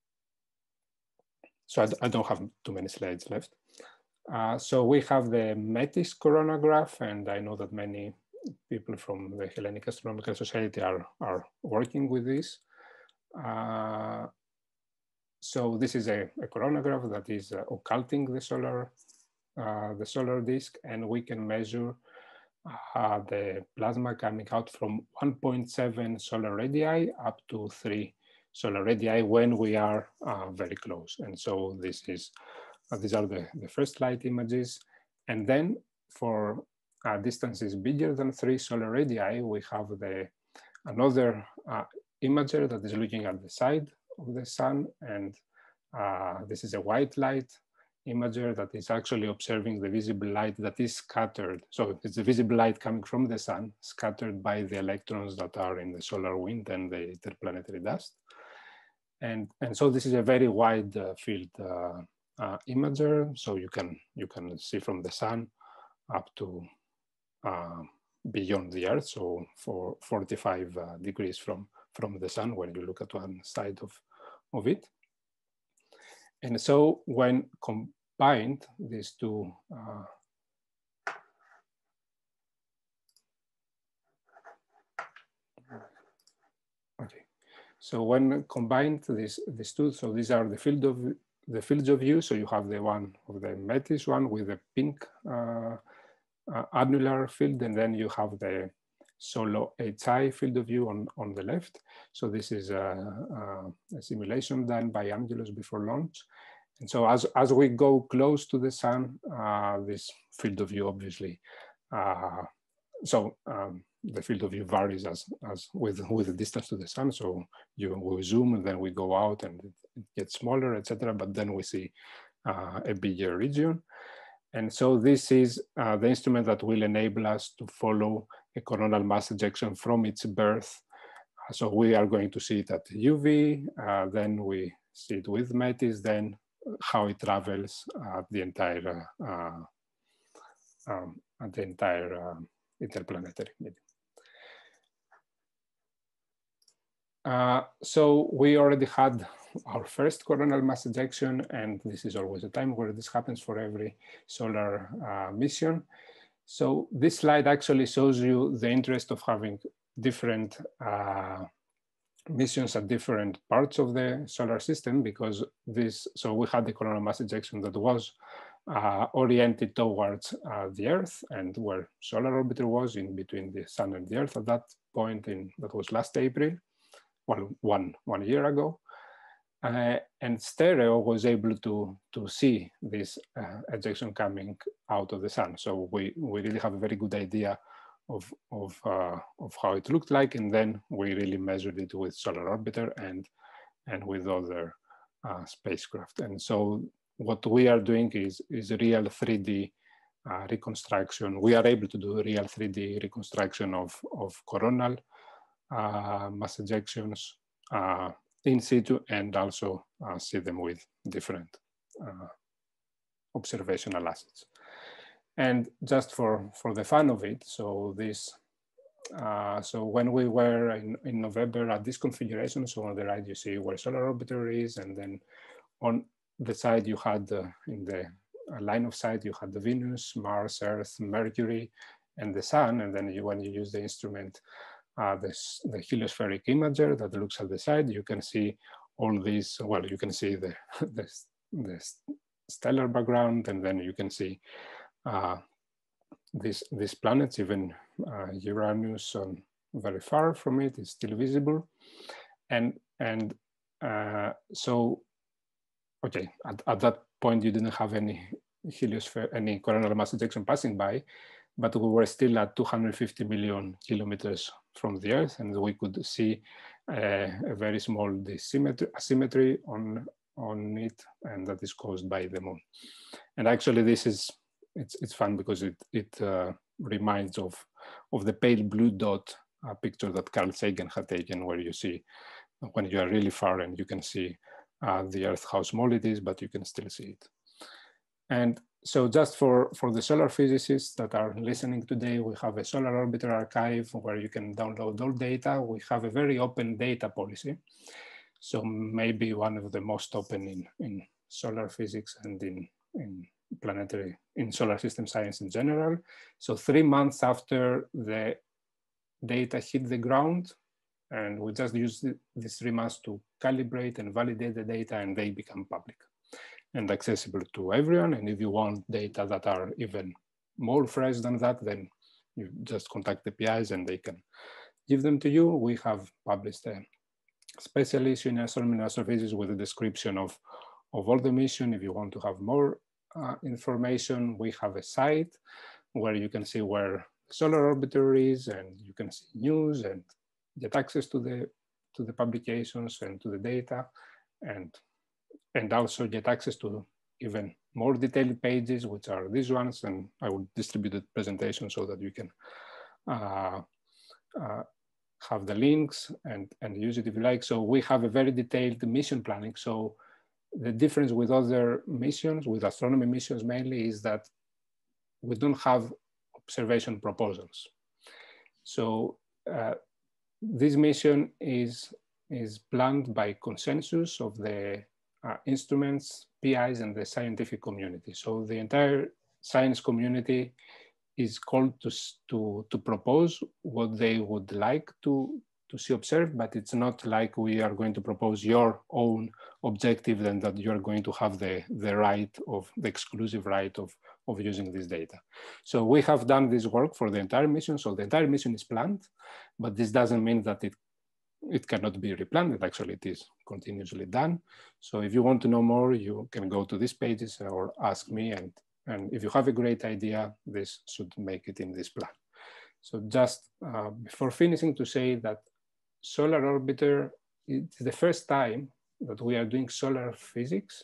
so I, I don't have too many slides left. Uh, so we have the METIS coronagraph, and I know that many people from the Hellenic Astronomical Society are, are working with this. Uh, so this is a, a coronagraph that is uh, occulting the solar, uh, the solar disk, and we can measure uh, the plasma coming out from one point seven solar radii up to three solar radii when we are uh, very close. And so this is Uh, these are the, the first light images. And then for uh, distances bigger than three solar radii, we have the another uh, imager that is looking at the side of the sun. And uh, this is a white light imager that is actually observing the visible light that is scattered. So it's the visible light coming from the sun, scattered by the electrons that are in the solar wind and the interplanetary dust. And, and so this is a very wide uh, field uh, Uh, imager, so you can you can see from the sun up to uh, beyond the Earth, so for forty-five uh, degrees from from the sun when you look at one side of of it. And so when combined, these two uh, okay, so when combined these these two, so these are the field of the fields of view. So you have the one of the METIS one with the pink uh, uh, annular field, and then you have the solo H I field of view on, on the left. So this is a, a, a simulation done by Angelos before launch. And so as, as we go close to the sun, uh, this field of view obviously, uh, so um, the field of view varies as, as with, with the distance to the sun. So you we zoom and then we go out and it, it gets smaller, et cetera. But then we see uh, a bigger region. And so this is uh, the instrument that will enable us to follow a coronal mass ejection from its birth. So we are going to see it at U V, uh, then we see it with METIS, then how it travels uh, the entire uh, um, the entire uh, interplanetary medium. Uh, so we already had our first coronal mass ejection, and this is always a time where this happens for every solar uh, mission. So this slide actually shows you the interest of having different uh, missions at different parts of the solar system, because this, so we had the coronal mass ejection that was uh, oriented towards uh, the Earth, and where solar orbiter was in between the sun and the Earth at that point in, that was last April, well, one, one year ago. Uh, and stereo was able to, to see this uh, ejection coming out of the sun. So we, we really have a very good idea of, of, uh, of how it looked like. And then we really measured it with Solar Orbiter and, and with other uh, spacecraft. And so what we are doing is, is a real three D uh, reconstruction. We are able to do a real three D reconstruction of, of coronal uh, mass ejections uh, in situ, and also uh, see them with different uh, observational assets. And just for, for the fun of it, so this, uh, so when we were in, in November at this configuration, so on the right you see where Solar Orbiter is, and then on the side you had, uh, in the line of sight, you had the Venus, Mars, Earth, Mercury, and the Sun, and then you, when you use the instrument, Uh, this, the heliospheric imager that looks at the side, you can see all these, well, you can see the, the, the stellar background, and then you can see uh, these, these planets, even uh, Uranus on very far from it is still visible. And, and uh, so, okay, at, at that point you didn't have any heliosphere, any coronal mass ejection passing by, but we were still at two hundred fifty million kilometers from the Earth, and we could see uh, a very small asymmetry, asymmetry on, on it, and that is caused by the moon. And actually this is, it's, it's fun because it, it uh, reminds of, of the pale blue dot uh, picture that Carl Sagan had taken, where you see when you are really far and you can see uh, the Earth, how small it is, but you can still see it. And so just for, for the solar physicists that are listening today, we have a Solar Orbiter archive where you can download all data. We have a very open data policy. So maybe one of the most open in, in solar physics and in, in planetary, in solar system science in general. So three months after the data hit the ground, and we just use these three months to calibrate and validate the data, and they become public and accessible to everyone. And if you want data that are even more fresh than that, then you just contact the P Is and they can give them to you. We have published a special issue in Astronomy and Astrophysics with a description of, of all the mission. If you want to have more uh, information, we have a site where you can see where Solar Orbiter is, and you can see news and get access to the, to the publications and to the data, and and also get access to even more detailed pages, which are these ones. And I will distribute the presentation so that you can uh, uh, have the links and, and use it if you like. So we have a very detailed mission planning. So the difference with other missions, with astronomy missions mainly, is that we don't have observation proposals. So uh, this mission is, is planned by consensus of the Uh, instruments, P Is, and the scientific community. So the entire science community is called to, to, to propose what they would like to, to see observed, but it's not like we are going to propose your own objective and that you're going to have the, the right of, the exclusive right of, of using this data. So we have done this work for the entire mission. So the entire mission is planned, but this doesn't mean that it It cannot be replanned. Actually, it is continuously done. So if you want to know more, you can go to these pages or ask me. And, and if you have a great idea, this should make it in this plan. So just uh, before finishing, to say that Solar Orbiter, it's the first time that we are doing solar physics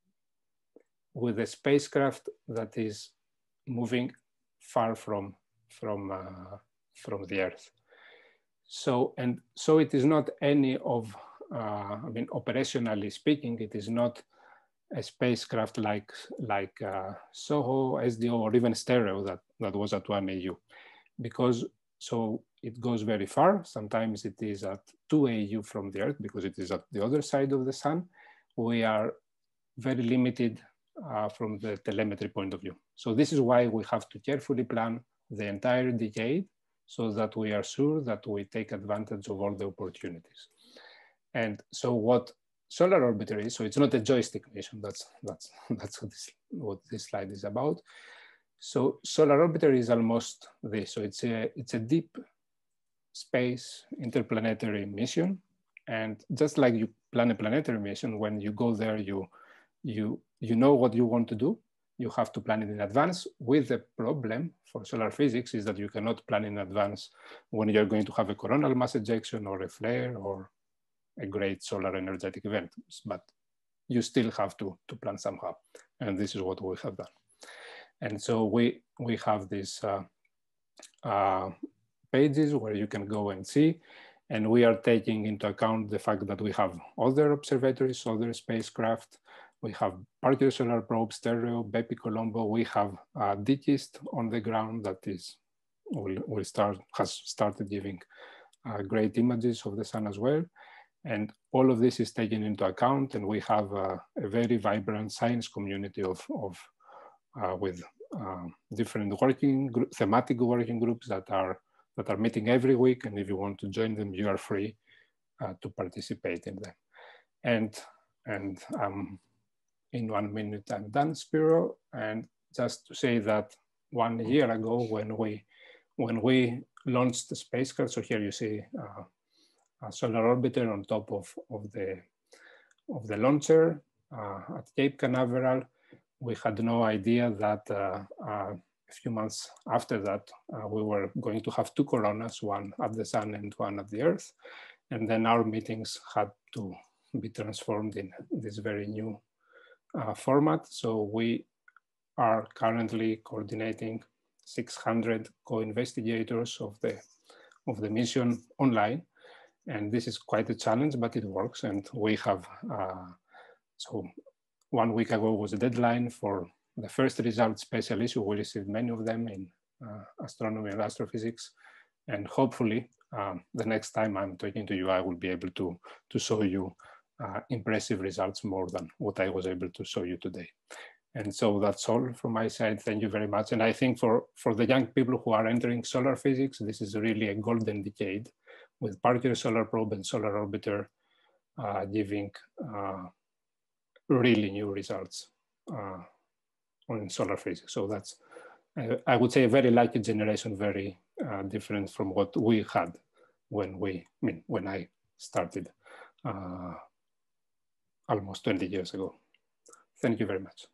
with a spacecraft that is moving far from, from, uh, from the Earth. So, and so it is not any of, uh, I mean, operationally speaking, it is not a spacecraft like, like uh, SOHO, S D O, or even Stereo that, that was at one A U. Because, so it goes very far. Sometimes it is at two A U from the Earth because it is at the other side of the sun. We are very limited uh, from the telemetry point of view. So this is why we have to carefully plan the entire decade, so that we are sure that we take advantage of all the opportunities. And so what Solar Orbiter is, so it's not a joystick mission, that's, that's, that's what, this, what this slide is about. So Solar Orbiter is almost this. So it's a, it's a deep space interplanetary mission And just like you plan a planetary mission, when you go there, you, you, you know what you want to do. You have to plan it in advance. With the problem for solar physics is that you cannot plan in advance when you're going to have a coronal mass ejection or a flare or a great solar energetic event, but you still have to, to plan somehow. And this is what we have done. And so we, we have these uh, uh, pages where you can go and see, and we are taking into account the fact that we have other observatories, other spacecraft. We have Parker Solar Probe, Stereo, Bepi Colombo. We have uh, Dikist on the ground that is will, will start has started giving uh, great images of the sun as well. And all of this is taken into account, and we have uh, a very vibrant science community of, of uh, with uh, different working group, thematic working groups that are that are meeting every week. And if you want to join them, you are free uh, to participate in them. And and um, in one minute I'm done, Spiro. And just to say that one year ago, when we when we launched the spacecraft, so here you see uh, a solar orbiter on top of, of the of the launcher uh, at Cape Canaveral. We had no idea that uh, uh, a few months after that, uh, we were going to have two coronas, one at the sun and one at the Earth. And then our meetings had to be transformed in this very new uh, format. So we are currently coordinating six hundred co-investigators of the, of the mission online. And this is quite a challenge, but it works. And we have, uh, so one week ago was the deadline for the first result special issue. We received many of them in uh, astronomy and astrophysics. And hopefully um, the next time I'm talking to you, I will be able to, to show you uh, impressive results more than what I was able to show you today. And so that's all from my side. Thank you very much. And I think for, for the young people who are entering solar physics, this is really a golden decade, with Parker Solar Probe and Solar Orbiter uh, giving uh, really new results uh, on solar physics. So that's, uh, I would say, a very lucky generation, very uh, different from what we had when we, I mean, when I started uh, almost twenty years ago. Thank you very much.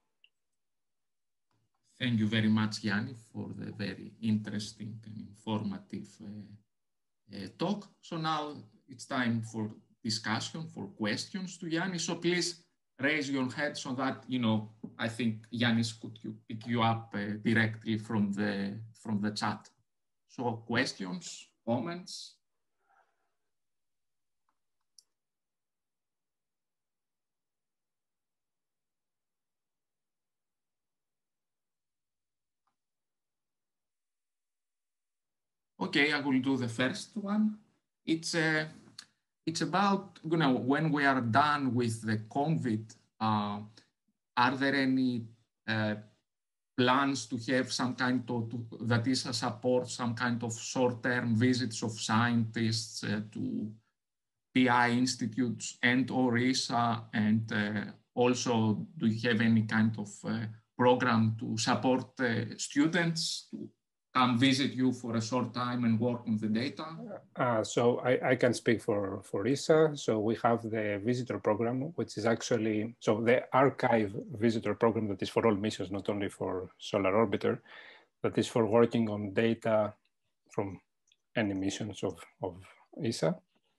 Thank you very much, Yanni, for the very interesting and informative uh, uh, talk. So now it's time for discussion, for questions to Yannis. So please raise your hand so that, you know, I think Yannis could you pick you up uh, directly from the, from the chat. So questions, comments? Okay, I will do the first one. It's uh, it's about, you know, when we are done with the COVID, uh, are there any uh, plans to have some kind of, to, that is a support, some kind of short-term visits of scientists uh, to P I institutes and or E S A, and uh, also do you have any kind of uh, program to support uh, students to come visit you for a short time and work on the data? Uh, so I, I can speak for, for E S A. So we have the visitor program, which is actually, so the archive visitor program that is for all missions, not only for Solar Orbiter, that is for working on data from any missions of, of E S A.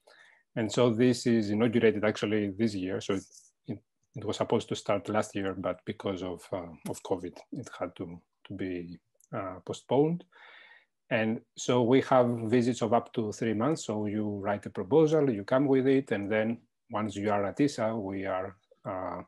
And so this is inaugurated actually this year. So it, it, it was supposed to start last year, but because of, uh, of COVID, it had to, to be uh, postponed. And so we have visits of up to three months. So you write a proposal, you come with it, and then once you are at E S A, we are uh,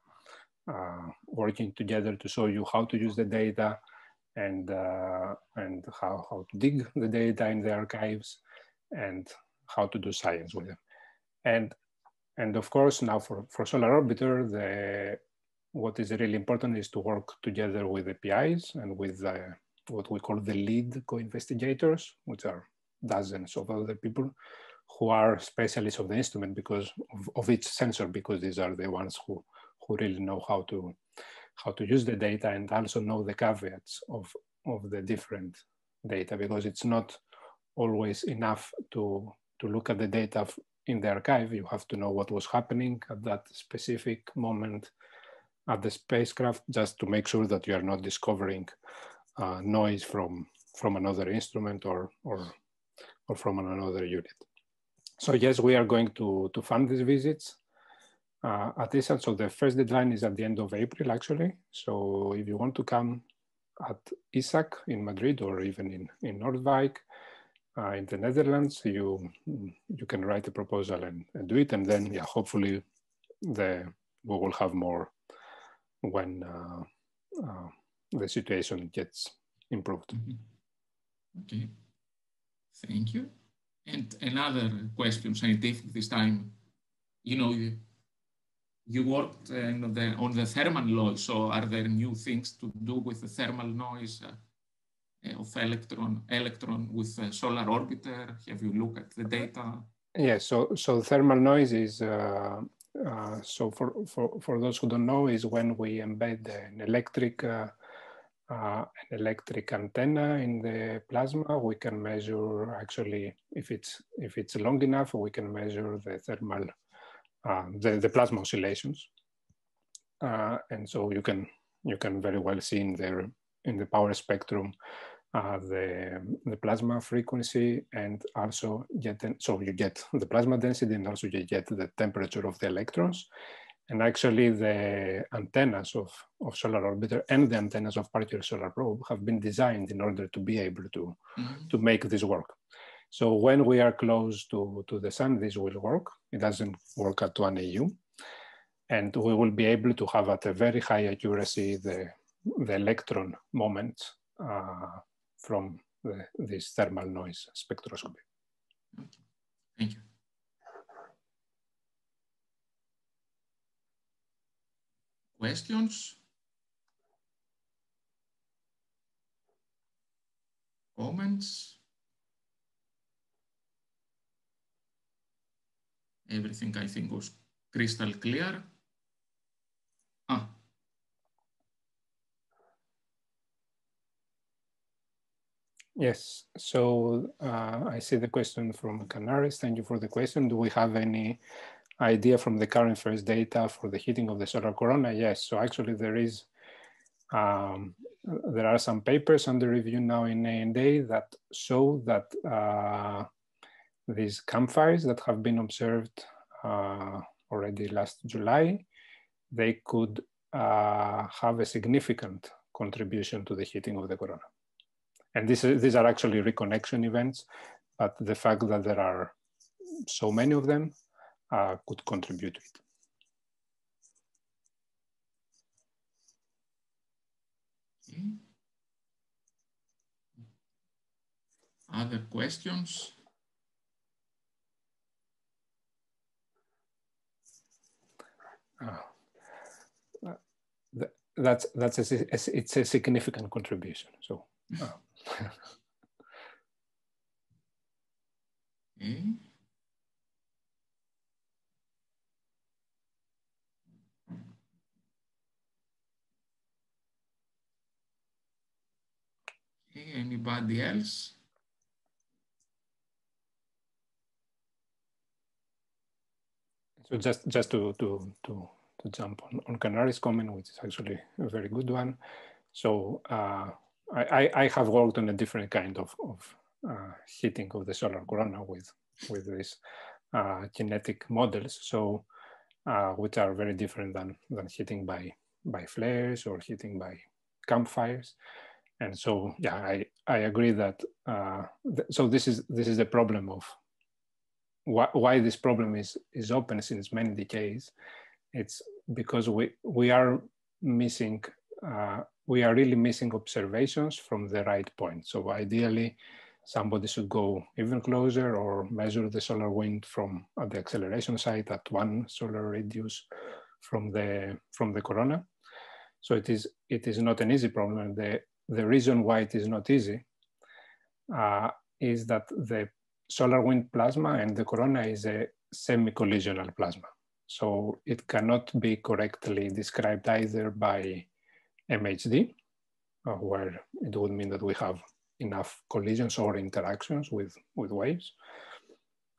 uh, working together to show you how to use the data and, uh, and how, how to dig the data in the archives and how to do science with them. And, and of course, now for, for Solar Orbiter, the, what is really important is to work together with the P Is and with the, what we call the lead co-investigators, which are dozens of other people who are specialists of the instrument because of, of each sensor, because these are the ones who, who really know how to, how to use the data and also know the caveats of, of the different data, because it's not always enough to, to look at the data in the archive, you have to know what was happening at that specific moment at the spacecraft, just to make sure that you are not discovering uh, noise from, from another instrument or, or, or from another unit. So yes, we are going to, to fund these visits uh, at I S A C. So the first deadline is at the end of April, actually. So if you want to come at I S A C in Madrid or even in, in Noordwijk, uh, in the Netherlands, you, you can write a proposal and, and do it. And then, yeah, hopefully the, we will have more when uh, uh, the situation gets improved. Mm-hmm. Okay, thank you. And another question, scientific this time. You know, you, you worked uh, on, the, on the thermal noise, so are there new things to do with the thermal noise uh, of electron, electron with a solar orbiter? Have you looked at the data? Yes, so, so thermal noise is, uh, uh, so for, for, for those who don't know, is when we embed an electric uh, Uh, an electric antenna in the plasma, we can measure actually, if it's if it's long enough, we can measure the thermal, uh, the, the plasma oscillations. Uh, and so you can you can very well see in there in the power spectrum uh, the, the plasma frequency, and also get, so you get the plasma density, and also you get the temperature of the electrons. And actually the antennas of, of Solar Orbiter and the antennas of Particular Solar Probe have been designed in order to be able to, mm-hmm. to make this work. So when we are close to, to the sun, this will work. It doesn't work at one A U. And we will be able to have at a very high accuracy the, the electron moments uh, from the, this thermal noise spectroscopy. Thank you. Questions? Comments? Everything I think was crystal clear. Ah. Yes, so uh, I see the question from Canaris. Thank you for the question. Do we have any idea from the current first data for the heating of the solar corona? Yes, so actually there is, um, there are some papers under review now in A and A that show that uh, these campfires that have been observed uh, already last July, they could uh, have a significant contribution to the heating of the corona. And this is, these are actually reconnection events, but the fact that there are so many of them uh, could contribute to it. Okay. Other questions? Uh, th that's that's a, it's a significant contribution. So. Uh. Okay. Okay. Anybody else? So just just to to to to jump on on Canaris' comment, which is actually a very good one. So uh, I I have worked on a different kind of of uh, heating of the solar corona with with these uh, kinetic models. So uh, which are very different than than heating by by flares or heating by campfires. And so yeah, I I agree that uh, th so this is this is the problem of why, why this problem is, is open since many decades. It's because we, we are missing, uh, we are really missing observations from the right point. So ideally, somebody should go even closer or measure the solar wind from at the acceleration site at one solar radius from the, from the corona. So it is, it is not an easy problem. The, the reason why it is not easy uh, is that the solar wind plasma and the corona is a semi-collisional plasma. So it cannot be correctly described either by M H D, uh, where it would mean that we have enough collisions or interactions with, with waves,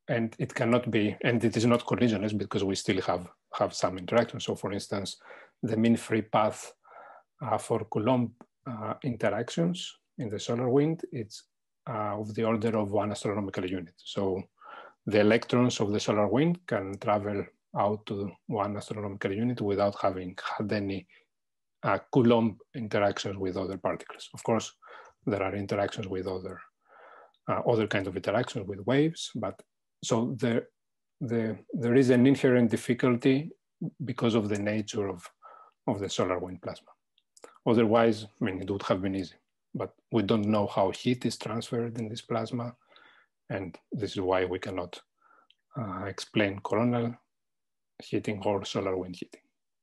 and it cannot be, and it is not collisionless because we still have, have some interaction. So for instance, the mean free path uh, for Coulomb uh, interactions in the solar wind, it's uh, of the order of one astronomical unit. So the electrons of the solar wind can travel out to one astronomical unit without having had any uh, Coulomb interactions with other particles. Of course, there are interactions with other uh, other kinds of interactions with waves, but so there, the, there is an inherent difficulty because of the nature of, of the solar wind plasma. Otherwise, I mean, it would have been easy, but we don't know how heat is transferred in this plasma, and this is why we cannot uh, explain coronal heating or solar wind heating.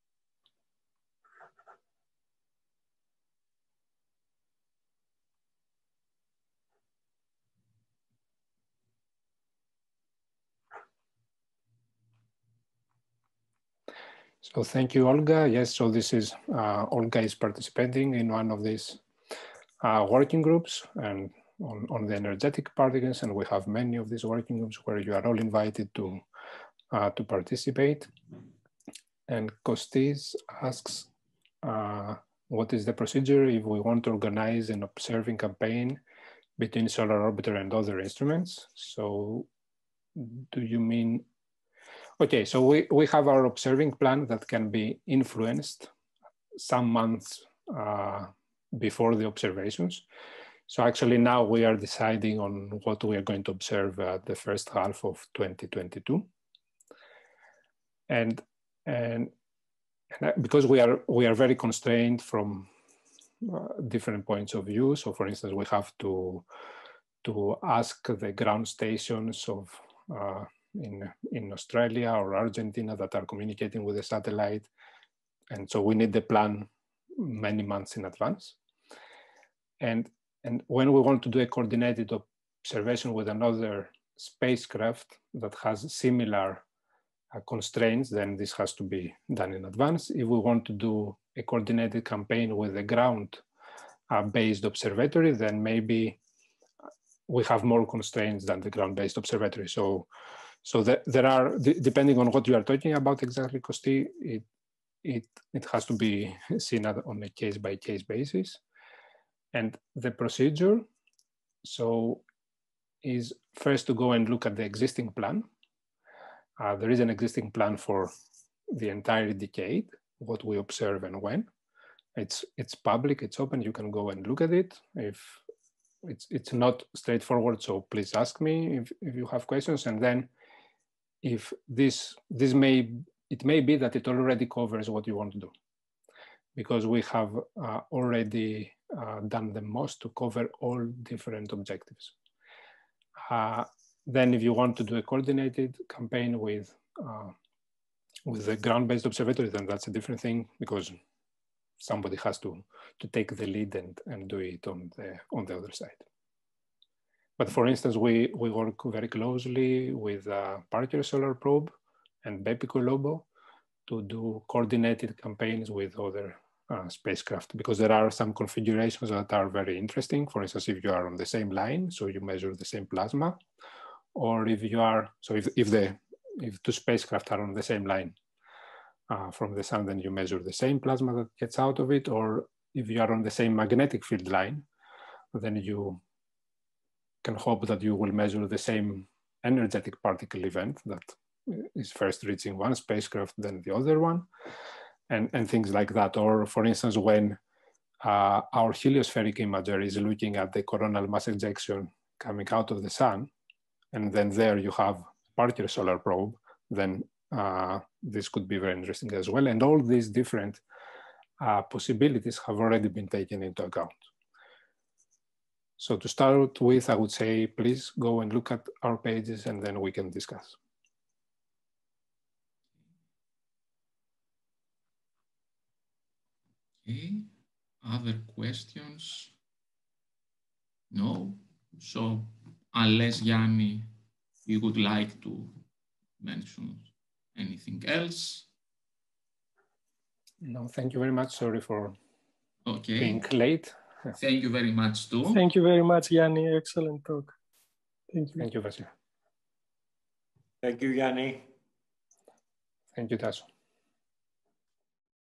So thank you, Olga. Yes, so this is, uh, Olga is participating in one of these uh, working groups and on, on the energetic particles, and we have many of these working groups where you are all invited to, uh, to participate. And Kostis asks, uh, what is the procedure if we want to organize an observing campaign between solar orbiter and other instruments? So do you mean, okay, so we, we have our observing plan that can be influenced some months uh, before the observations. So actually now we are deciding on what we are going to observe uh, the first half of twenty twenty-two. And, and, and because we are, we are very constrained from uh, different points of view. So for instance, we have to, to ask the ground stations of uh, in, in Australia or Argentina that are communicating with the satellite. And so we need the plan many months in advance. And, and when we want to do a coordinated observation with another spacecraft that has similar uh, constraints, then this has to be done in advance. If we want to do a coordinated campaign with a ground-based uh, observatory, then maybe we have more constraints than the ground-based observatory. So, so that there are, depending on what you are talking about exactly, Kosti, it, it, it has to be seen on a case-by-case basis. And the procedure, so, is first to go and look at the existing plan. Uh, there is an existing plan for the entire decade, what we observe and when. It's, it's public, it's open, you can go and look at it. If it's, it's not straightforward, so please ask me if, if you have questions. And then if this, this may, it may be that it already covers what you want to do, because we have uh, already uh, done the most to cover all different objectives. Uh, then if you want to do a coordinated campaign with, uh, with the ground-based observatory, then that's a different thing, because somebody has to, to take the lead and, and do it on the, on the other side. But for instance, we, we work very closely with uh, Parker Solar Probe and Bepico Lobo to do coordinated campaigns with other uh, spacecraft, because there are some configurations that are very interesting. For instance, if you are on the same line, so you measure the same plasma, or if you are, so if, if, the, if two spacecraft are on the same line uh, from the sun, then you measure the same plasma that gets out of it, or if you are on the same magnetic field line, then you can hope that you will measure the same energetic particle event that is first reaching one spacecraft, then the other one, and, and things like that. Or for instance, when uh, our heliospheric imager is looking at the coronal mass ejection coming out of the sun, and then there you have Parker Solar Probe, then uh, this could be very interesting as well. And all these different uh, possibilities have already been taken into account. So to start with, I would say, please go and look at our pages and then we can discuss. Okay, other questions? No? So unless Yanni, you would like to mention anything else? No, thank you very much. Sorry for okay. being late. Thank you very much too. Thank you very much, Yanni. Excellent talk. Thank you. Thank you, Vasil. Thank you, Yanni. Thank you, Tasso.